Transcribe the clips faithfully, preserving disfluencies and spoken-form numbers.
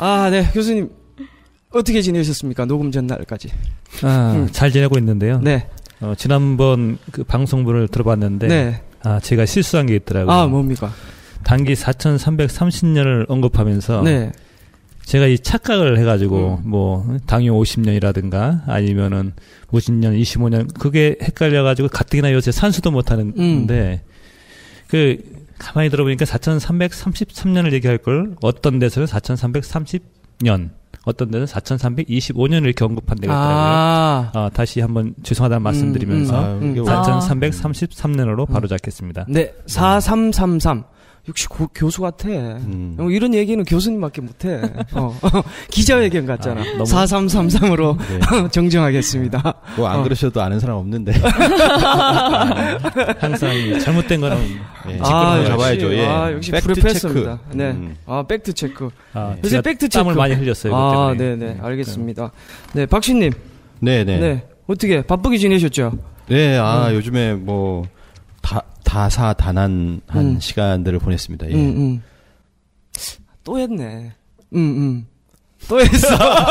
아, 네. 교수님, 어떻게 지내셨습니까? 녹음 전날까지. 아, 음. 잘 지내고 있는데요. 네. 어, 지난번 그 방송분을 들어봤는데, 네. 아, 제가 실수한 게 있더라고요. 아, 뭡니까? 단기 사천삼백삼십 년을 언급하면서, 네. 제가 이 착각을 해가지고, 음. 뭐, 당유 오십 년이라든가, 아니면은 오십 년, 이십오 년, 그게 헷갈려가지고, 가뜩이나 요새 산수도 못하는데, 음. 그, 가만히 들어보니까 사천삼백삼십삼 년을 얘기할 걸, 어떤 데서는 사천삼백삼십 년, 어떤 데는 사천삼백이십오 년을 이렇게 언급한다고 했더라고요. 아. 어, 다시 한번 죄송하다는 말씀 드리면서, 음, 음. 사천삼백삼십삼 년으로 바로 잡겠습니다. 네, 사삼삼삼. 역시 고, 교수 같아. 음. 이런 얘기는 교수님밖에 못해. 어. 기자회견 같잖아. 아, 사삼삼삼으로 네. 정정하겠습니다. 뭐 안 어. 그러셔도 아는 사람 없는데. 항상 잘못된 거는 네, 아, 잡아야죠. 예. 아, 역시 프로페서입니다. 네. 음. 아, 팩트 체크. 아, 요새 팩트 체크. 땀을 많이 흘렸어요. 아, 네, 네. 알겠습니다. 네, 박신님. 네, 네. 네. 어떻게 바쁘게 지내셨죠? 네, 아, 어. 요즘에 뭐 다 다사다난한 음. 시간들을 보냈습니다. 예. 음, 음. 또 했네. 음, 음. 또 했어.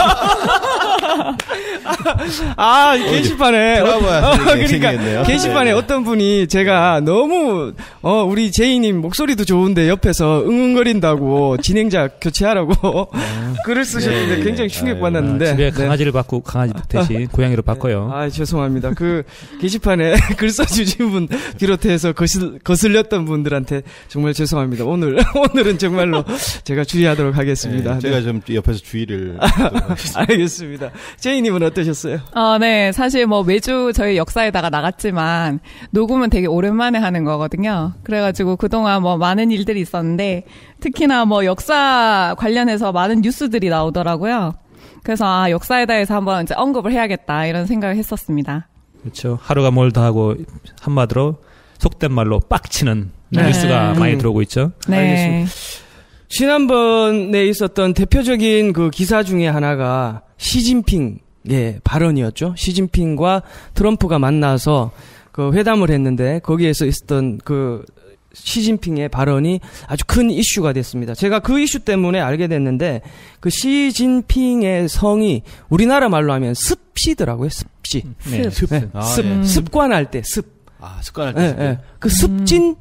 아, 게시판에. 어, 그러니까, 게시판에 네. 어떤 분이 제가 너무, 어, 우리 제이님 목소리도 좋은데 옆에서 응응거린다고 진행자 교체하라고 글을 쓰셨는데 네, 굉장히 충격받았는데. 아, 집에 강아지를 네. 바꾸 강아지 대신 아, 고양이로 바꿔요. 아, 죄송합니다. 그 게시판에 글 써주신 분 비롯해서 거슬, 거슬렸던 분들한테 정말 죄송합니다. 오늘, 오늘은 정말로 제가 주의하도록 하겠습니다. 네, 제가 네. 좀 옆에서 주의를. 알겠습니다. 제이님은 어떠셨어요? 어, 네. 사실 뭐 매주 저희 역사에다가 나갔지만 녹음은 되게 오랜만에 하는 거거든요. 그래가지고 그동안 뭐 많은 일들이 있었는데 특히나 뭐 역사 관련해서 많은 뉴스들이 나오더라고요. 그래서 아, 역사에 대해서 한번 이제 언급을 해야겠다 이런 생각을 했었습니다. 그렇죠. 하루가 멀다 하고 한마디로 속된 말로 빡치는 네. 뉴스가 음. 많이 들어오고 있죠. 네. 알겠습니다. 지난번에 있었던 대표적인 그 기사 중에 하나가 시진핑 예, 발언이었죠. 시진핑과 트럼프가 만나서 그 회담을 했는데 거기에서 있었던 그 시진핑의 발언이 아주 큰 이슈가 됐습니다. 제가 그 이슈 때문에 알게 됐는데 그 시진핑의 성이 우리나라 말로 하면 습시더라고요. 습시. 네, 습. 네, 아, 습. 예. 습관할 때 습. 아, 습관할 때. 네, 네. 그 습진핑?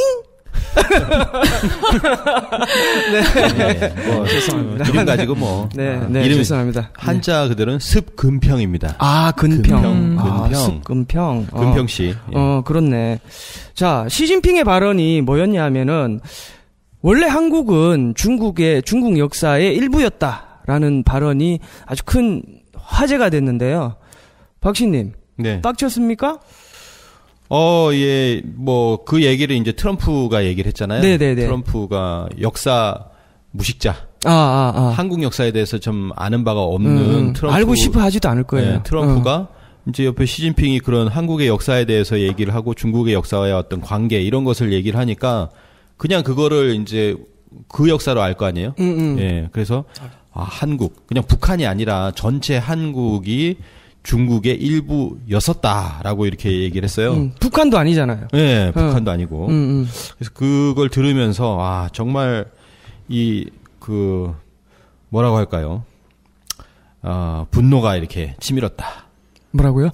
네. 네. 뭐, 죄송합니다. 이름 가지고 뭐. 네, 네. 이름 죄송합니다. 한자 네. 그대로는 습근평입니다. 아, 근평. 근평. 아, 근평. 습근평. 어. 근평 씨. 예. 어, 그렇네. 자, 시진핑의 발언이 뭐였냐 하면은, 원래 한국은 중국의, 중국 역사의 일부였다라는 발언이 아주 큰 화제가 됐는데요. 박신님. 네. 빡쳤습니까? 어, 예, 뭐, 그 얘기를 이제 트럼프가 얘기를 했잖아요. 네네네. 트럼프가 역사 무식자. 아, 아, 아. 한국 역사에 대해서 좀 아는 바가 없는 음, 트럼프. 알고 싶어 하지도 않을 거예요. 네, 트럼프가 어. 이제 옆에 시진핑이 그런 한국의 역사에 대해서 얘기를 하고 중국의 역사와의 어떤 관계 이런 것을 얘기를 하니까 그냥 그거를 이제 그 역사로 알 거 아니에요? 음, 음. 예, 그래서, 아, 한국. 그냥 북한이 아니라 전체 한국이 중국의 일부였었다라고 이렇게 얘기를 했어요. 음, 북한도 아니잖아요. 네, 북한도 어. 아니고. 음, 음. 그래서 그걸 들으면서 아 정말 이 그 뭐라고 할까요? 아 분노가 이렇게 치밀었다. 뭐라고요?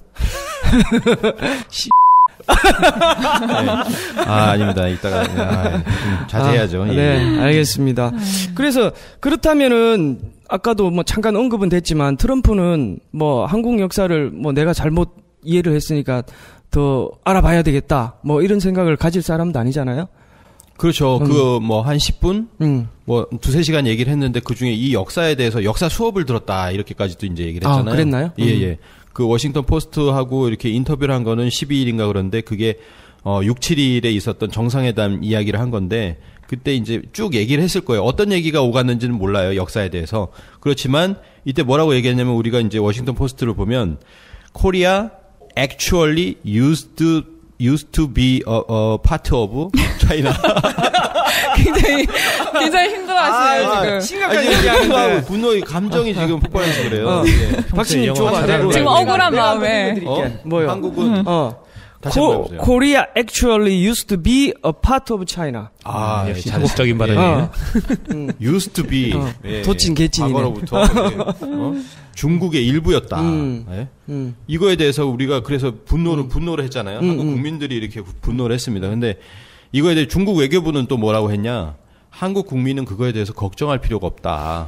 네. 아 아닙니다. 이따가 아, 좀 자제해야죠. 아, 예. 네, 알겠습니다. 그래서 그렇다면은. 아까도 뭐 잠깐 언급은 됐지만 트럼프는 뭐 한국 역사를 뭐 내가 잘못 이해를 했으니까 더 알아봐야 되겠다. 뭐 이런 생각을 가질 사람도 아니잖아요. 그렇죠. 음. 그 뭐 한 십 분? 음. 뭐 두세 시간 얘기를 했는데 그중에 이 역사에 대해서 역사 수업을 들었다. 이렇게까지도 이제 얘기를 했잖아요. 아, 그랬나요? 예, 예. 그 워싱턴 포스트하고 이렇게 인터뷰를 한 거는 십이 일인가 그런데 그게 어 육, 칠 일에 있었던 정상회담 이야기를 한 건데 그때 이제 쭉 얘기를 했을 거예요. 어떤 얘기가 오갔는지는 몰라요. 역사에 대해서. 그렇지만 이때 뭐라고 얘기했냐면 우리가 이제 워싱턴 포스트를 보면 Korea actually used to, used to be a, a part of China. 굉장히 굉장히 힘들어하시네요 아, 지금. 심각한 얘기하는데 분노의 감정이 지금 폭발해서 그래요. 어. 네. 박신님 좋아. 지금 억울한 마음에. 어? 뭐요? 한국은 어. 다시 한번 해보세요. Korea actually used to be a part of China. 아, 역시 예, 한국적인 발언이에요. 어. used to be. 어. 예, 도찐 개찐이네. 과거로부터 어? 중국의 일부였다. 음. 예? 음. 이거에 대해서 우리가 그래서 분노를, 음. 분노를 했잖아요. 음, 한국 음. 국민들이 이렇게 분노를 했습니다. 근데 이거에 대해 중국 외교부는 또 뭐라고 했냐. 한국 국민은 그거에 대해서 걱정할 필요가 없다.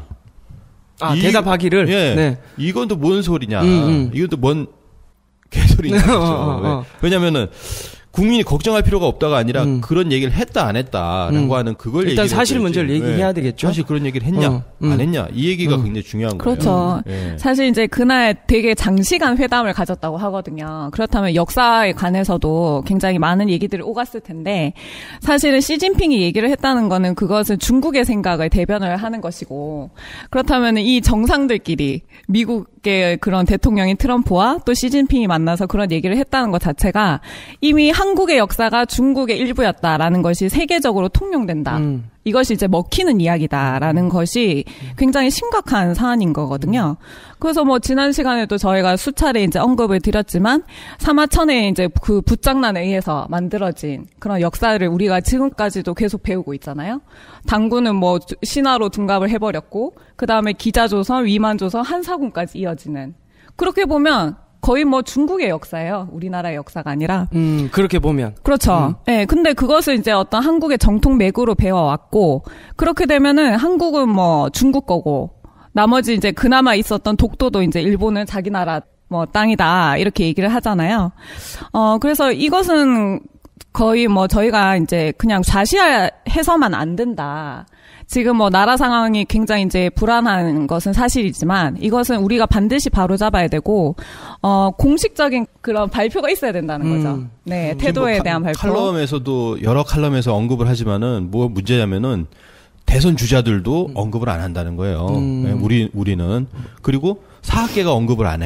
아, 이, 대답하기를? 예. 네. 이건 또 뭔 소리냐. 음, 음. 이건 또 뭔 개소리냐. 어, 어, 어. 왜냐면은 국민이 걱정할 필요가 없다가 아니라 음. 그런 얘기를 했다 안 했다라고 음. 하는 그걸 일단 얘기를 사실 해줘야지. 문제를 얘기해야 예. 되겠죠. 사실 그런 얘기를 했냐 어, 음. 안 했냐 이 얘기가 음. 굉장히 중요한 그렇죠. 거예요. 예. 사실 이제 그날 되게 장시간 회담을 가졌다고 하거든요. 그렇다면 역사에 관해서도 굉장히 많은 얘기들이 오갔을 텐데 사실은 시진핑이 얘기를 했다는 거는 그것은 중국의 생각을 대변을 하는 것이고 그렇다면 이 정상들끼리 미국의 그런 대통령인 트럼프와 또 시진핑이 만나서 그런 얘기를 했다는 것 자체가 이미 한국의 역사가 중국의 일부였다라는 것이 세계적으로 통용된다. 음. 이것이 이제 먹히는 이야기다라는 것이 굉장히 심각한 사안인 거거든요. 그래서 뭐 지난 시간에도 저희가 수차례 이제 언급을 드렸지만 사마천에 이제 그 붓장난에 의해서 만들어진 그런 역사를 우리가 지금까지도 계속 배우고 있잖아요. 당군은 뭐 신화로 둔갑을 해버렸고 그 다음에 기자조선, 위만조선, 한사군까지 이어지는 그렇게 보면 거의 뭐 중국의 역사예요. 우리나라의 역사가 아니라. 음, 그렇게 보면. 그렇죠. 예, 음. 네, 근데 그것을 이제 어떤 한국의 정통 매구로 배워왔고, 그렇게 되면은 한국은 뭐 중국 거고, 나머지 이제 그나마 있었던 독도도 이제 일본은 자기 나라 뭐 땅이다, 이렇게 얘기를 하잖아요. 어, 그래서 이것은 거의 뭐 저희가 이제 그냥 좌시해서만 안 된다. 지금 뭐 나라 상황이 굉장히 이제 불안한 것은 사실이지만 이것은 우리가 반드시 바로잡아야 되고 어 공식적인 그런 발표가 있어야 된다는 거죠. 음. 네, 태도에 뭐 대한 발표. 칼럼에서도 여러 칼럼에서 언급을 하지만은 뭐 문제냐면은 대선 주자들도 음. 언급을 안 한다는 거예요. 음. 네, 우리 우리는 그리고 사학계가 언급을 안 해.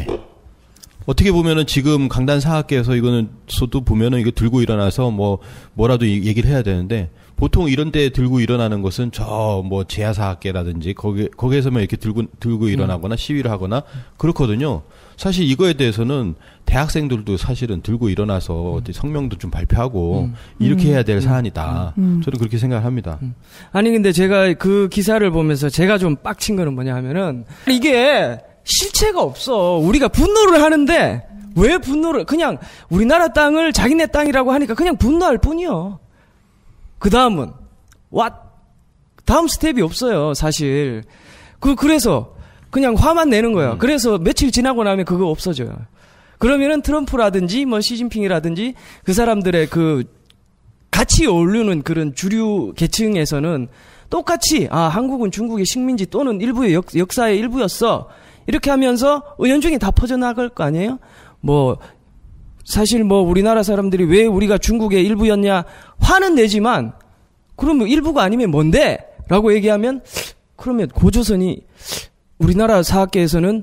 어떻게 보면은 지금 강단 사학계에서 이거는 저도 보면은 이거 들고 일어나서 뭐 뭐라도 얘기를 해야 되는데 보통 이런 데 들고 일어나는 것은 저 뭐 제야사학계라든지 거기 거기에서만 이렇게 들고 들고 일어나거나 시위를 하거나 그렇거든요. 사실 이거에 대해서는 대학생들도 사실은 들고 일어나서 성명도 좀 발표하고 음. 이렇게 해야 될 음. 사안이다. 음. 저는 그렇게 생각합니다. 음. 아니 근데 제가 그 기사를 보면서 제가 좀 빡친 거는 뭐냐 하면은 이게 실체가 없어. 우리가 분노를 하는데 왜 분노를 그냥 우리나라 땅을 자기네 땅이라고 하니까 그냥 분노할 뿐이요. 그 다음은 왓 다음 스텝이 없어요. 사실 그 그래서 그냥 화만 내는 거예요. 음. 그래서 며칠 지나고 나면 그거 없어져요. 그러면은 트럼프라든지 뭐 시진핑이라든지 그 사람들의 그 같이 어울리는 그런 주류 계층에서는 똑같이 아 한국은 중국의 식민지 또는 일부의 역, 역사의 일부였어. 이렇게 하면서 은연중에 다 퍼져나갈 거 아니에요? 뭐 사실 뭐 우리나라 사람들이 왜 우리가 중국의 일부였냐 화는 내지만 그러면 일부가 아니면 뭔데? 라고 얘기하면 그러면 고조선이 우리나라 사학계에서는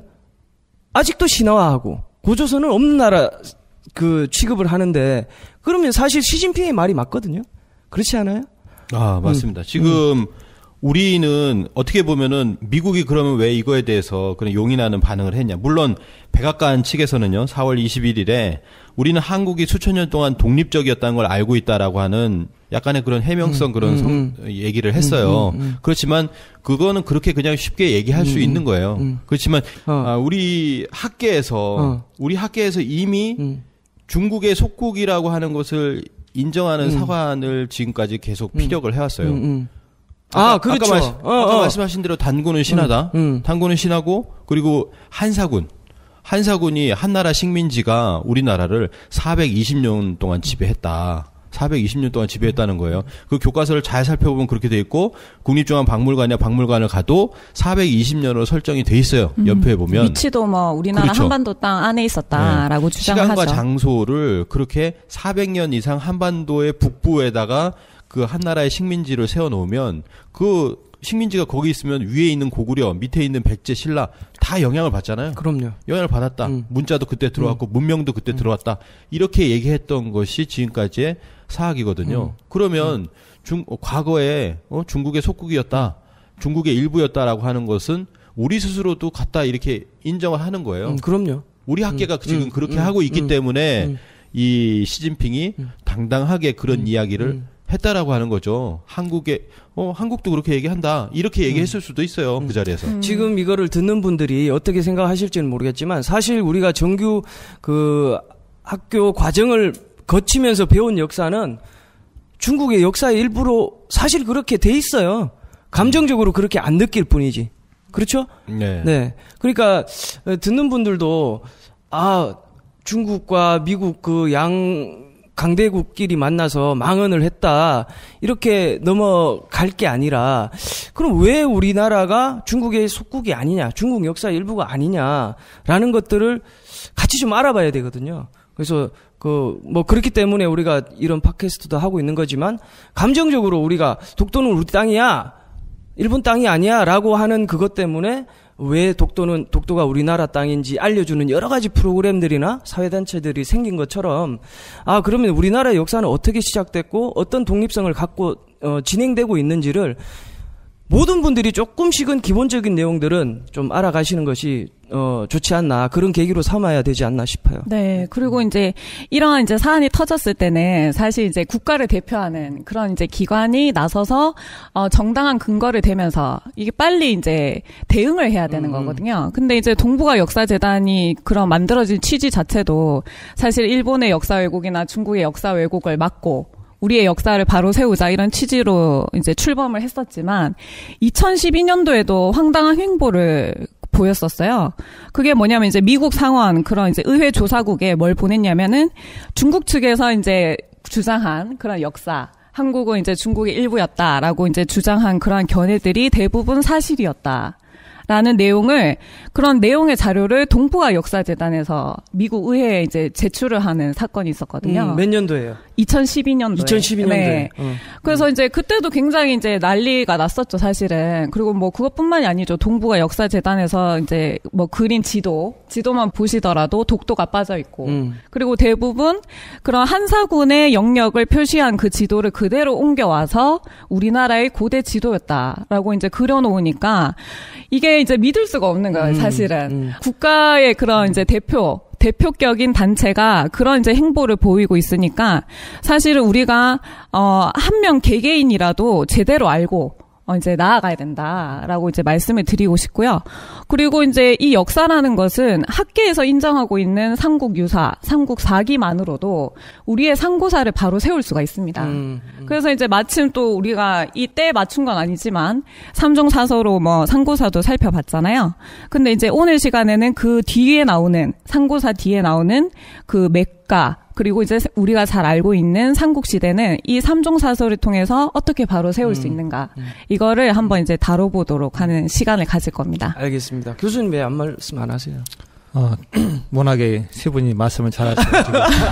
아직도 신화화하고 고조선은 없는 나라 그 취급을 하는데 그러면 사실 시진핑의 말이 맞거든요. 그렇지 않아요? 아 맞습니다. 음. 지금 음. 우리는 어떻게 보면은 미국이 그러면 왜 이거에 대해서 그런 용인하는 반응을 했냐. 물론 백악관 측에서는요. 사월 이십일일에 우리는 한국이 수천 년 동안 독립적이었다는 걸 알고 있다라고 하는 약간의 그런 해명성 음, 그런 음, 성, 음. 얘기를 했어요. 음, 음, 음. 그렇지만 그거는 그렇게 그냥 쉽게 얘기할 수 음, 있는 거예요. 음. 그렇지만 어. 아, 우리 학계에서 어. 우리 학계에서 이미 음. 중국의 속국이라고 하는 것을 인정하는 음. 사관을 지금까지 계속 음. 피력을 해왔어요. 음, 음. 아까, 아, 그렇죠. 아까, 말씀, 어, 아까 어. 말씀하신 대로 단군은 신하다. 음, 음. 단군은 신하고 그리고 한사군. 한사군이 한나라 식민지가 우리나라를 사백이십 년 동안 지배했다. 사백이십 년 동안 지배했다는 거예요. 그 교과서를 잘 살펴보면 그렇게 돼 있고 국립중앙박물관이나 박물관을 가도 사백이십 년으로 설정이 돼 있어요. 음. 옆에 보면. 위치도 뭐 우리나라 그렇죠. 한반도 땅 안에 있었다라고 네. 주장하죠. 시간과 장소를 그렇게 사백 년 이상 한반도의 북부에다가 그 한나라의 식민지를 세워놓으면 그 식민지가 거기 있으면 위에 있는 고구려, 밑에 있는 백제, 신라 다 영향을 받잖아요. 그럼요. 영향을 받았다. 음. 문자도 그때 들어왔고 음. 문명도 그때 음. 들어왔다. 이렇게 얘기했던 것이 지금까지의 사학이거든요. 음. 그러면 음. 중, 어, 과거에 어, 중국의 속국이었다. 중국의 일부였다라고 하는 것은 우리 스스로도 갖다 이렇게 인정을 하는 거예요. 음, 그럼요. 우리 학계가 음. 지금 음. 그렇게 음. 하고 있기 음. 때문에 음. 이 시진핑이 음. 당당하게 그런 음. 이야기를 음. 했다라고 하는 거죠. 한국에 어 한국도 그렇게 얘기한다 이렇게 얘기했을 음. 수도 있어요. 음. 그 자리에서. 음. 지금 이거를 듣는 분들이 어떻게 생각하실지는 모르겠지만 사실 우리가 정규 그 학교 과정을 거치면서 배운 역사는 중국의 역사의 일부로 사실 그렇게 돼 있어요. 감정적으로 그렇게 안 느낄 뿐이지. 그렇죠? 네. 네. 그러니까 듣는 분들도 아 중국과 미국 그 양 강대국끼리 만나서 망언을 했다 이렇게 넘어갈 게 아니라 그럼 왜 우리나라가 중국의 속국이 아니냐, 중국 역사의 일부가 아니냐라는 것들을 같이 좀 알아봐야 되거든요. 그래서 그 뭐 그렇기 때문에 우리가 이런 팟캐스트도 하고 있는 거지만 감정적으로 우리가 독도는 우리 땅이야, 일본 땅이 아니야라고 하는 그것 때문에 왜 독도는 독도가 우리나라 땅인지 알려주는 여러 가지 프로그램들이나 사회단체들이 생긴 것처럼 아 그러면 우리나라의 역사는 어떻게 시작됐고 어떤 독립성을 갖고 어, 진행되고 있는지를 모든 분들이 조금씩은 기본적인 내용들은 좀 알아가시는 것이 어, 좋지 않나 그런 계기로 삼아야 되지 않나 싶어요. 네, 그리고 이제 이러한 이제 사안이 터졌을 때는 사실 이제 국가를 대표하는 그런 이제 기관이 나서서 어, 정당한 근거를 대면서 이게 빨리 이제 대응을 해야 되는 음. 거거든요. 근데 이제 동북아 역사재단이 그런 만들어진 취지 자체도 사실 일본의 역사 왜곡이나 중국의 역사 왜곡을 막고 우리의 역사를 바로 세우자 이런 취지로 이제 출범을 했었지만 이천십이 년도에도 황당한 횡보를 보였었어요. 그게 뭐냐면 이제 미국 상원 그런 이제 의회 조사국에 뭘 보냈냐면은 중국 측에서 이제 주장한 그런 역사, 한국은 이제 중국의 일부였다라고 이제 주장한 그러한 견해들이 대부분 사실이었다. 라는 내용을 그런 내용의 자료를 동북아 역사재단에서 미국 의회에 이제 제출을 하는 사건이 있었거든요. 음, 몇 년도예요? 이천십이 년도에. 이천십이 년도에. 네. 어. 그래서 이제 그때도 굉장히 이제 난리가 났었죠, 사실은. 그리고 뭐 그것뿐만이 아니죠. 동북아 역사재단에서 이제 뭐 그린 지도, 지도만 보시더라도 독도가 빠져 있고, 음. 그리고 대부분 그런 한사군의 영역을 표시한 그 지도를 그대로 옮겨와서 우리나라의 고대 지도였다라고 이제 그려놓으니까 이게 이제 믿을 수가 없는 거예요, 사실은. 음, 음. 국가의 그런 이제 대표, 대표격인 단체가 그런 이제 행보를 보이고 있으니까 사실은 우리가, 어, 한 명 개개인이라도 제대로 알고, 어, 이제 나아가야 된다라고 이제 말씀을 드리고 싶고요. 그리고 이제 이 역사라는 것은 학계에서 인정하고 있는 삼국 유사, 삼국 사기만으로도 우리의 상고사를 바로 세울 수가 있습니다. 음, 음. 그래서 이제 마침 또 우리가 이 때에 맞춘 건 아니지만 삼종사서로 뭐 상고사도 살펴봤잖아요. 근데 이제 오늘 시간에는 그 뒤에 나오는, 상고사 뒤에 나오는 그 맥가, 그리고 이제 우리가 잘 알고 있는 삼국시대는 이 삼종사서를 통해서 어떻게 바로 세울 음, 수 있는가. 음. 이거를 한번 이제 다뤄보도록 하는 시간을 가질 겁니다. 알겠습니다. 교수님 왜 안 말씀 안 하세요? 어, 워낙에 세 분이 말씀을 잘 하셔가지고.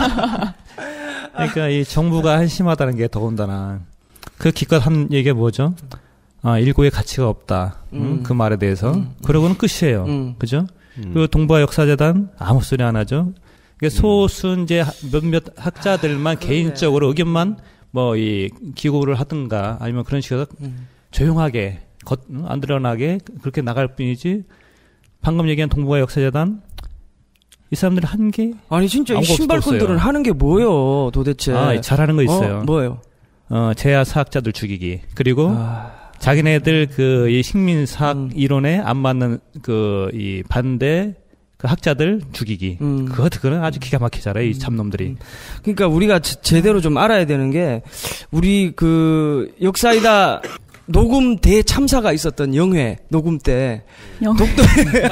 그러니까 이 정부가 한심하다는 게 더군다나 그 기껏 한 얘기가 뭐죠? 아, 일고의 가치가 없다. 음. 음, 그 말에 대해서. 음. 그러고는 끝이에요. 음. 그죠? 음. 그리고 동북아 역사재단 아무 소리 안 하죠. 소수 이제 몇몇 학자들만 아, 개인적으로 의견만 뭐 이 기고를 하든가 아니면 그런 식으로 음. 조용하게 겉, 안 드러나게 그렇게 나갈 뿐이지 방금 얘기한 동북아 역사재단 이 사람들이 한 게 아니 진짜 이 신발꾼들은 하는 게 뭐예요 도대체? 아, 잘하는 거 있어요. 어, 뭐예요? 어, 제야 사학자들 죽이기 그리고 아... 자기네들 그 이 식민사학 음. 이론에 안 맞는 그 이 반대 그 학자들 죽이기. 음. 그거, 그거는 아주 기가 막히잖아요, 이 참놈들이. 음. 그러니까 우리가 제, 제대로 좀 알아야 되는 게, 우리 그, 역사이다 녹음 대참사가 있었던 영회, 녹음 때. 영회. 독도,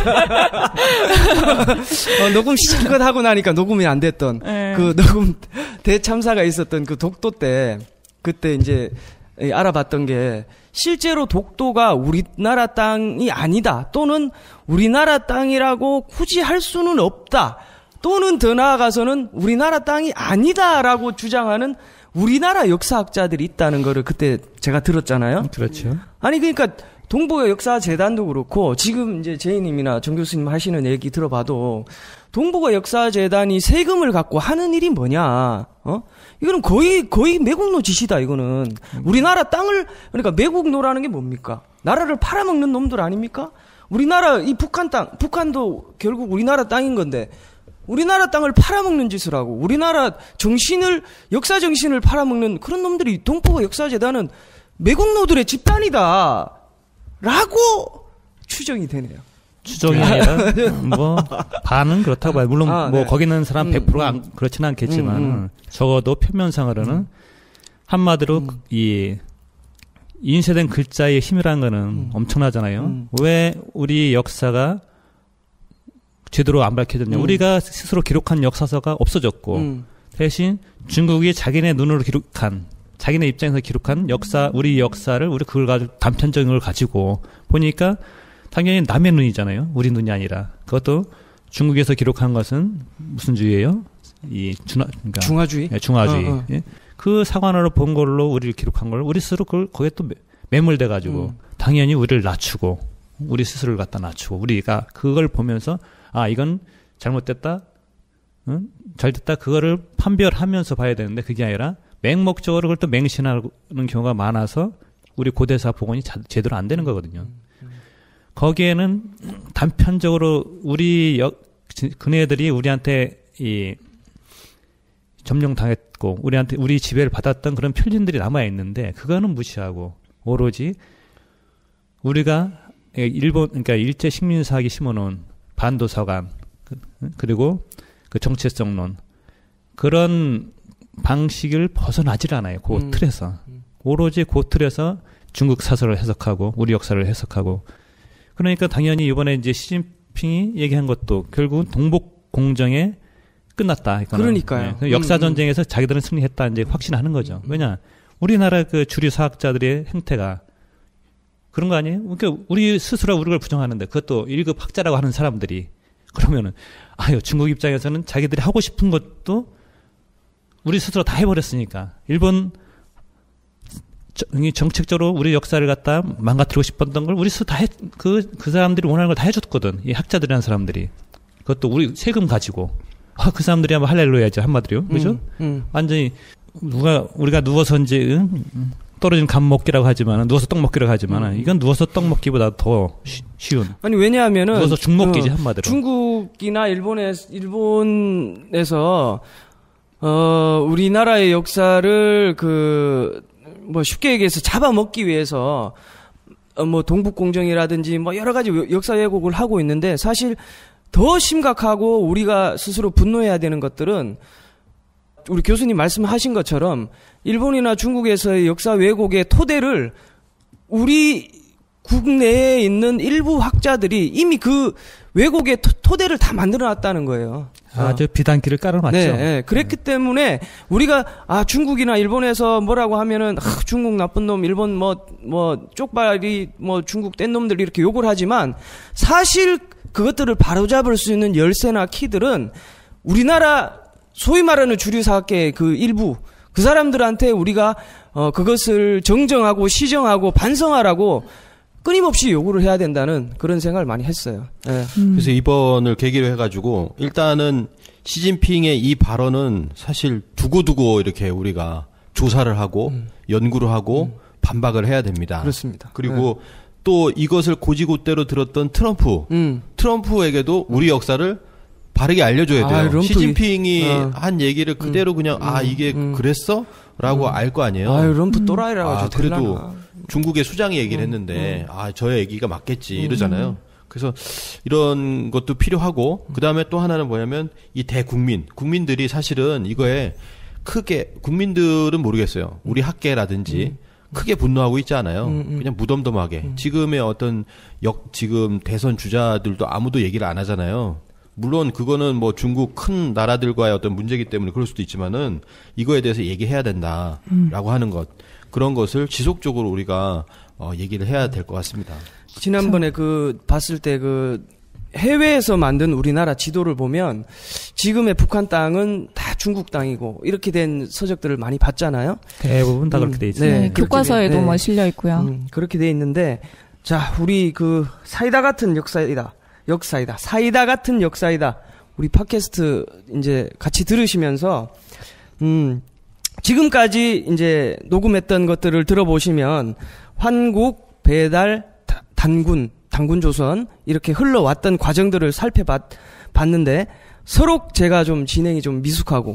어, 녹음 시작을 하고 나니까 녹음이 안 됐던, 네. 그 녹음 대참사가 있었던 그 독도 때, 그때 이제 알아봤던 게, 실제로 독도가 우리나라 땅이 아니다. 또는 우리나라 땅이라고 굳이 할 수는 없다. 또는 더 나아가서는 우리나라 땅이 아니다라고 주장하는 우리나라 역사학자들이 있다는 거를 그때 제가 들었잖아요. 그렇죠. 아니 그러니까 동북아 역사재단도 그렇고 지금 이제 제이님이나 정 교수님 하시는 얘기 들어봐도 동북아 역사재단이 세금을 갖고 하는 일이 뭐냐? 어? 이거는 거의 거의 매국노 짓이다. 이거는 우리나라 땅을 그러니까 매국노라는 게 뭡니까? 나라를 팔아먹는 놈들 아닙니까? 우리나라 이 북한 땅, 북한도 결국 우리나라 땅인 건데 우리나라 땅을 팔아먹는 짓을 하고 우리나라 정신을 역사 정신을 팔아먹는 그런 놈들이 동포 역사재단은 매국노들의 집단이다 라고 추정이 되네요. 추정이 아니라 뭐 반은 그렇다고 봐요. 물론 아, 뭐 네. 거기 있는 사람 음, 백 퍼센트가 음. 안, 그렇지는 않겠지만 음, 음. 적어도 표면상으로는 음. 한마디로 음. 이 인쇄된 글자의 힘이라는 거는 음. 엄청나잖아요. 음. 왜 우리 역사가 제대로 안 밝혀졌냐. 음. 우리가 스스로 기록한 역사서가 없어졌고 음. 대신 중국이 자기네 눈으로 기록한 자기네 입장에서 기록한 역사, 우리 역사를 우리 그걸 가지고 단편적인 걸 가지고 보니까 당연히 남의 눈이잖아요. 우리 눈이 아니라. 그것도 중국에서 기록한 것은 무슨 주의예요? 이 중화, 그러니까 중화주의? 예, 중화주의. 어, 어. 예. 그 사관으로 본 걸로 우리를 기록한 걸 우리 스스로 그걸 거기에 또 매몰돼 가지고 음. 당연히 우리를 낮추고 우리 스스로를 갖다 낮추고 우리가 그걸 보면서 아 이건 잘못됐다, 응? 잘됐다 그거를 판별하면서 봐야 되는데 그게 아니라 맹목적으로 그걸 또 맹신하는 경우가 많아서 우리 고대사 복원이 자, 제대로 안 되는 거거든요. 거기에는 단편적으로 우리 역, 그네들이 우리한테 이 점령당했고 우리한테 우리 지배를 받았던 그런 편린들이 남아 있는데 그거는 무시하고 오로지 우리가 일본 그러니까 일제 식민사학이 심어놓은 반도서관 그리고 그 정체성론 그런 방식을 벗어나질 않아요. 그 음. 틀에서 오로지 그 틀에서 중국 사설을 해석하고 우리 역사를 해석하고 그러니까 당연히 이번에 이제 시진핑이 얘기한 것도 결국은 동북 공정에 끝났다. 이거는. 그러니까요. 네. 역사 음, 전쟁에서 자기들은 승리했다 이제 확신하는 거죠. 왜냐 우리나라 그 주류 사학자들의 행태가 그런 거 아니에요? 그러니까 우리 스스로 우리를 부정하는데 그것도 일 급 학자라고 하는 사람들이 그러면은 아유 중국 입장에서는 자기들이 하고 싶은 것도 우리 스스로 다 해버렸으니까 일본 정책적으로 우리 역사를 갖다 망가뜨리고 싶었던 걸 우리 스스로 다 했, 그, 그 사람들이 원하는 걸 다 해줬거든. 이 학자들이라는 사람들이. 그것도 우리 세금 가지고. 아, 그 사람들이 한번 할렐루야죠. 한마디로. 그죠? 음, 음. 완전히, 누가, 우리가 누워서 이제, 응? 떨어진 감 먹기라고 하지만, 누워서 떡 먹기라고 하지만, 음. 이건 누워서 떡 먹기보다 더 쉬, 쉬운. 아니, 왜냐하면은. 누워서 죽 먹기지, 어, 한마디로. 중국이나 일본에, 일본에서, 어, 우리나라의 역사를 그, 뭐 쉽게 얘기해서 잡아먹기 위해서, 어, 뭐 동북공정이라든지 뭐 여러 가지 역사 왜곡을 하고 있는데 사실 더 심각하고 우리가 스스로 분노해야 되는 것들은 우리 교수님 말씀하신 것처럼 일본이나 중국에서의 역사 왜곡의 토대를 우리 국내에 있는 일부 학자들이 이미 그 왜곡의 토, 토대를 다 만들어놨다는 거예요. 아주 비단기를 깔아놨죠. 네, 네. 그랬기 네. 때문에 우리가 아 중국이나 일본에서 뭐라고 하면은 아, 중국 나쁜 놈, 일본 뭐 뭐 쪽발이 뭐 중국 뗀 놈들 이렇게 욕을 하지만 사실 그것들을 바로잡을 수 있는 열쇠나 키들은 우리나라 소위 말하는 주류 사학계의 그 일부 그 사람들한테 우리가 어 그것을 정정하고 시정하고 반성하라고 끊임없이 요구를 해야 된다는 그런 생각을 많이 했어요. 네. 음. 그래서 이번을 계기로 해가지고 일단은 시진핑의 이 발언은 사실 두고두고 이렇게 우리가 조사를 하고 음. 연구를 하고 음. 반박을 해야 됩니다. 그렇습니다. 그리고 네. 또 이것을 고지고대로 들었던 트럼프, 음. 트럼프에게도 우리 역사를 바르게 알려줘야 돼요. 아, 시진핑이 어. 한 얘기를 그대로 음. 그냥 아 이게 음. 그랬어? 라고 음. 알 거 아니에요. 아유 럼프 또라이라고 아, 그래도 중국의 수장이 얘기를 했는데 음. 아 저의 얘기가 맞겠지 이러잖아요. 그래서 이런 것도 필요하고 그 다음에 또 하나는 뭐냐면 이 대국민 국민들이 사실은 이거에 크게 국민들은 모르겠어요. 우리 학계라든지 음. 크게 분노하고 있지 않아요. 음, 음. 그냥 무덤덤하게 음. 지금의 어떤 역 지금 대선 주자들도 아무도 얘기를 안 하잖아요. 물론 그거는 뭐 중국 큰 나라들과의 어떤 문제이기 때문에 그럴 수도 있지만은 이거에 대해서 얘기해야 된다라고 음. 하는 것 그런 것을 지속적으로 우리가 어, 얘기를 해야 될 것 같습니다. 지난번에 그 봤을 때 그 해외에서 만든 우리나라 지도를 보면 지금의 북한 땅은 다 중국 땅이고 이렇게 된 서적들을 많이 봤잖아요. 대부분 다 음, 그렇게 돼 있어요. 네, 네, 교과서에도 돼, 뭐 실려 있고요. 음, 그렇게 돼 있는데 자 우리 그 사이다 같은 역사이다. 역사이다. 사이다 같은 역사이다. 우리 팟캐스트 이제 같이 들으시면서 음 지금까지 이제 녹음했던 것들을 들어보시면 환국, 배달, 단군, 단군 조선 이렇게 흘러왔던 과정들을 살펴봤는데 서로 제가 좀 진행이 좀 미숙하고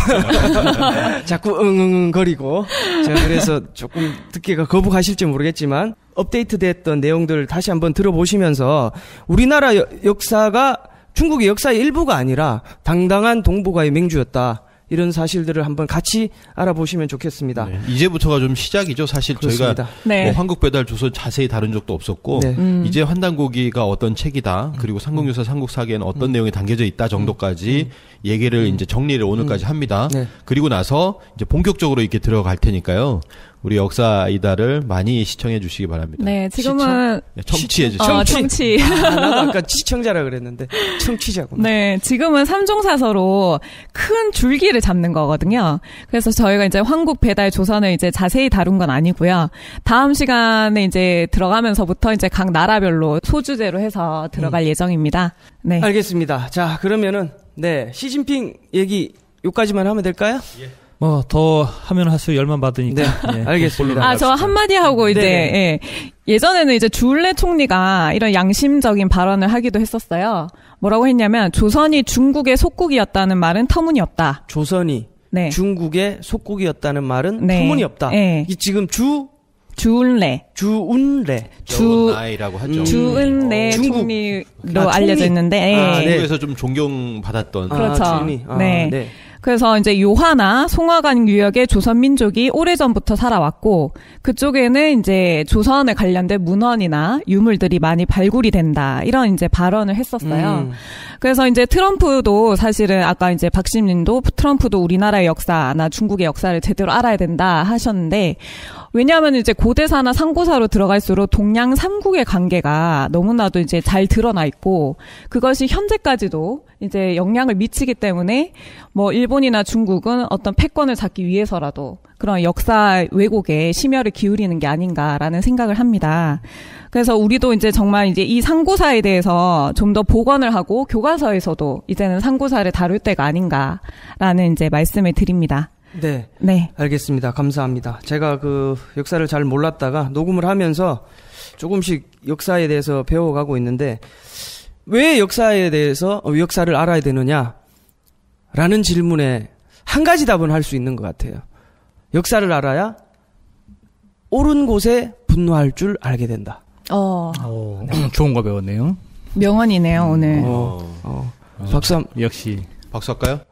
자꾸 응응응 거리고 제가 그래서 조금 듣기가 거북하실지 모르겠지만 업데이트됐던 내용들 다시 한번 들어보시면서 우리나라 여, 역사가 중국의 역사의 일부가 아니라 당당한 동북아의 맹주였다. 이런 사실들을 한번 같이 알아보시면 좋겠습니다. 네, 이제부터가 좀 시작이죠. 사실 그렇습니다. 저희가 네. 뭐 한국배달조선 자세히 다룬 적도 없었고 네. 음. 이제 환단고기가 어떤 책이다. 그리고 삼국유사, 삼국사기에는 어떤 음. 내용이 담겨져 있다 정도까지 음. 얘기를 이제 정리를 오늘까지 음. 합니다. 네. 그리고 나서 이제 본격적으로 이렇게 들어갈 테니까요. 우리 역사이다를 많이 시청해 주시기 바랍니다. 네, 지금은 네, 청취해 주시죠. 어, 청취. 아, 나도 아까 시청자라 그랬는데 청취자구나. 네, 지금은 삼종사서로 큰 줄기를 잡는 거거든요. 그래서 저희가 이제 황국 배달 조선을 이제 자세히 다룬 건 아니고요. 다음 시간에 이제 들어가면서부터 이제 각 나라별로 소주제로 해서 들어갈 음. 예정입니다. 네. 알겠습니다. 자, 그러면은 네, 시진핑 얘기 요까지만 하면 될까요? 예. 뭐 더 하면 할수록 열만 받으니까. 네, 예. 알겠습니다. 아, 저 한마디 하고 이제 예. 예전에는 이제 주울레 총리가 이런 양심적인 발언을 하기도 했었어요. 뭐라고 했냐면 조선이 중국의 속국이었다는 말은 터무니없다. 조선이 네. 중국의 속국이었다는 말은 네. 터무니없다. 네. 이 지금 주 주운레. 주운레. 주 나이라고 하죠. 주은레 음. 총리로 아, 알려져 총리. 있는데 예. 아, 중국에서 좀 존경받았던. 그렇죠. 아, 총리. 아, 네. 네. 그래서 이제 요하나 송화관 유역의 조선 민족이 오래전부터 살아왔고 그쪽에는 이제 조선에 관련된 문헌이나 유물들이 많이 발굴이 된다. 이런 이제 발언을 했었어요. 음. 그래서 이제 트럼프도 사실은 아까 이제 박심님도 트럼프도 우리나라의 역사나 중국의 역사를 제대로 알아야 된다 하셨는데 왜냐하면 이제 고대사나 상고사로 들어갈수록 동양 삼국의 관계가 너무나도 이제 잘 드러나 있고 그것이 현재까지도 이제 영향을 미치기 때문에 뭐 일본이나 중국은 어떤 패권을 잡기 위해서라도 그런 역사 왜곡에 심혈을 기울이는 게 아닌가라는 생각을 합니다. 그래서 우리도 이제 정말 이제 이 상고사에 대해서 좀 더 복원을 하고 교과서에서도 이제는 상고사를 다룰 때가 아닌가라는 이제 말씀을 드립니다. 네. 네. 알겠습니다. 감사합니다. 제가 그 역사를 잘 몰랐다가 녹음을 하면서 조금씩 역사에 대해서 배워가고 있는데 왜 역사에 대해서 역사를 알아야 되느냐? 라는 질문에 한 가지 답은 할 수 있는 것 같아요. 역사를 알아야 옳은 곳에 분노할 줄 알게 된다. 어. 오, 좋은 거 배웠네요. 명언이네요, 오늘. 어, 어. 박수 한 역시. 박수 할까요?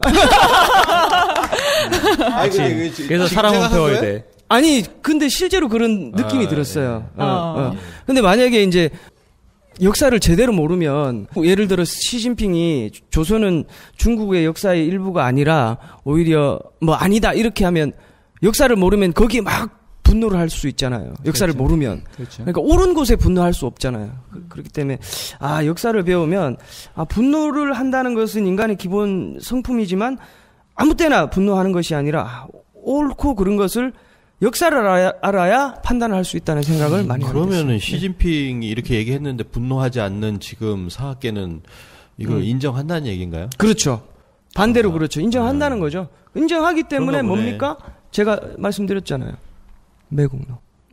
아, 그래서 사람은 배워야 돼. 아니, 근데 실제로 그런 느낌이 아, 들었어요. 네. 어, 어. 근데 만약에 이제 역사를 제대로 모르면 예를 들어 시진핑이 조선은 중국의 역사의 일부가 아니라 오히려 뭐 아니다 이렇게 하면 역사를 모르면 거기에 막 분노를 할 수 있잖아요. 역사를 그렇죠. 모르면. 그렇죠. 그러니까 옳은 곳에 분노할 수 없잖아요. 그렇기 때문에 아 역사를 배우면 아 분노를 한다는 것은 인간의 기본 성품이지만 아무 때나 분노하는 것이 아니라 아, 옳고 그른 것을 역사를 알아야, 알아야 판단을 할 수 있다는 생각을 많이 하게 됐습니다. 그러면은 시진핑이 이렇게 얘기했는데 분노하지 않는 지금 사학계는 이걸 음. 인정한다는 얘기인가요? 그렇죠. 반대로 아, 그렇죠. 인정한다는 네. 거죠. 인정하기 때문에 그런가 보네. 뭡니까? 제가 말씀드렸잖아요. 매국노.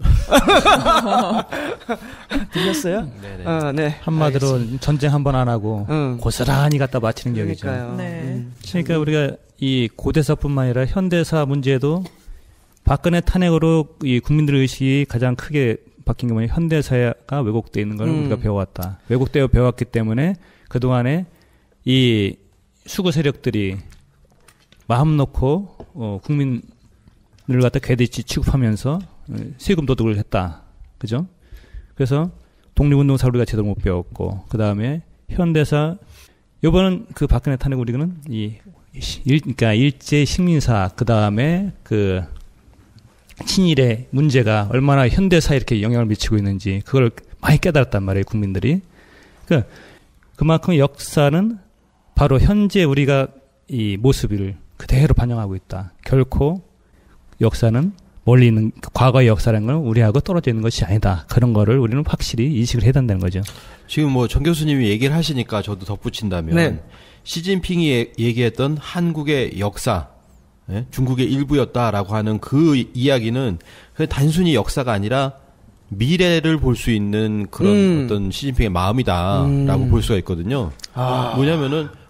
들렸어요? 네네. 아, 네. 한마디로 알겠습니다. 전쟁 한 번 안 하고 응. 고스란히 갖다 바치는 격이죠. 그러니까요. 네. 음, 그러니까 우리가 이 고대사뿐만 아니라 현대사 문제도 박근혜 탄핵으로 이 국민들의 의식이 가장 크게 바뀐 게 뭐냐 현대사가 왜곡되어 있는 걸 음. 우리가 배워왔다. 왜곡되어 배웠기 때문에 그동안에 이 수구 세력들이 마음 놓고 어, 국민을 갖다 개돼지 취급하면서 세금 도둑을 했다. 그죠? 그래서 독립운동사 우리가 제대로 못 배웠고 그 다음에 현대사 요번은 그 박근혜 탄핵 우리는 이 일, 그러니까 일제 식민사 그 다음에 그 친일의 문제가 얼마나 현대사에 이렇게 영향을 미치고 있는지 그걸 많이 깨달았단 말이에요 국민들이. 그 그만큼 역사는 바로 현재 우리가 이 모습을 그대로 반영하고 있다. 결코 역사는 멀리 있는 과거의 역사라는 건 우리하고 떨어져 있는 것이 아니다. 그런 거를 우리는 확실히 인식을 해야 된다는 거죠. 지금 뭐 정 교수님이 얘기를 하시니까 저도 덧붙인다면 네. 시진핑이 예- 얘기했던 한국의 역사, 예? 중국의 일부였다라고 하는 그 이야기는 그냥 단순히 역사가 아니라 미래를 볼 수 있는 그런 음. 어떤 시진핑의 마음이다라고 음. 볼 수가 있거든요. 아. 뭐냐면은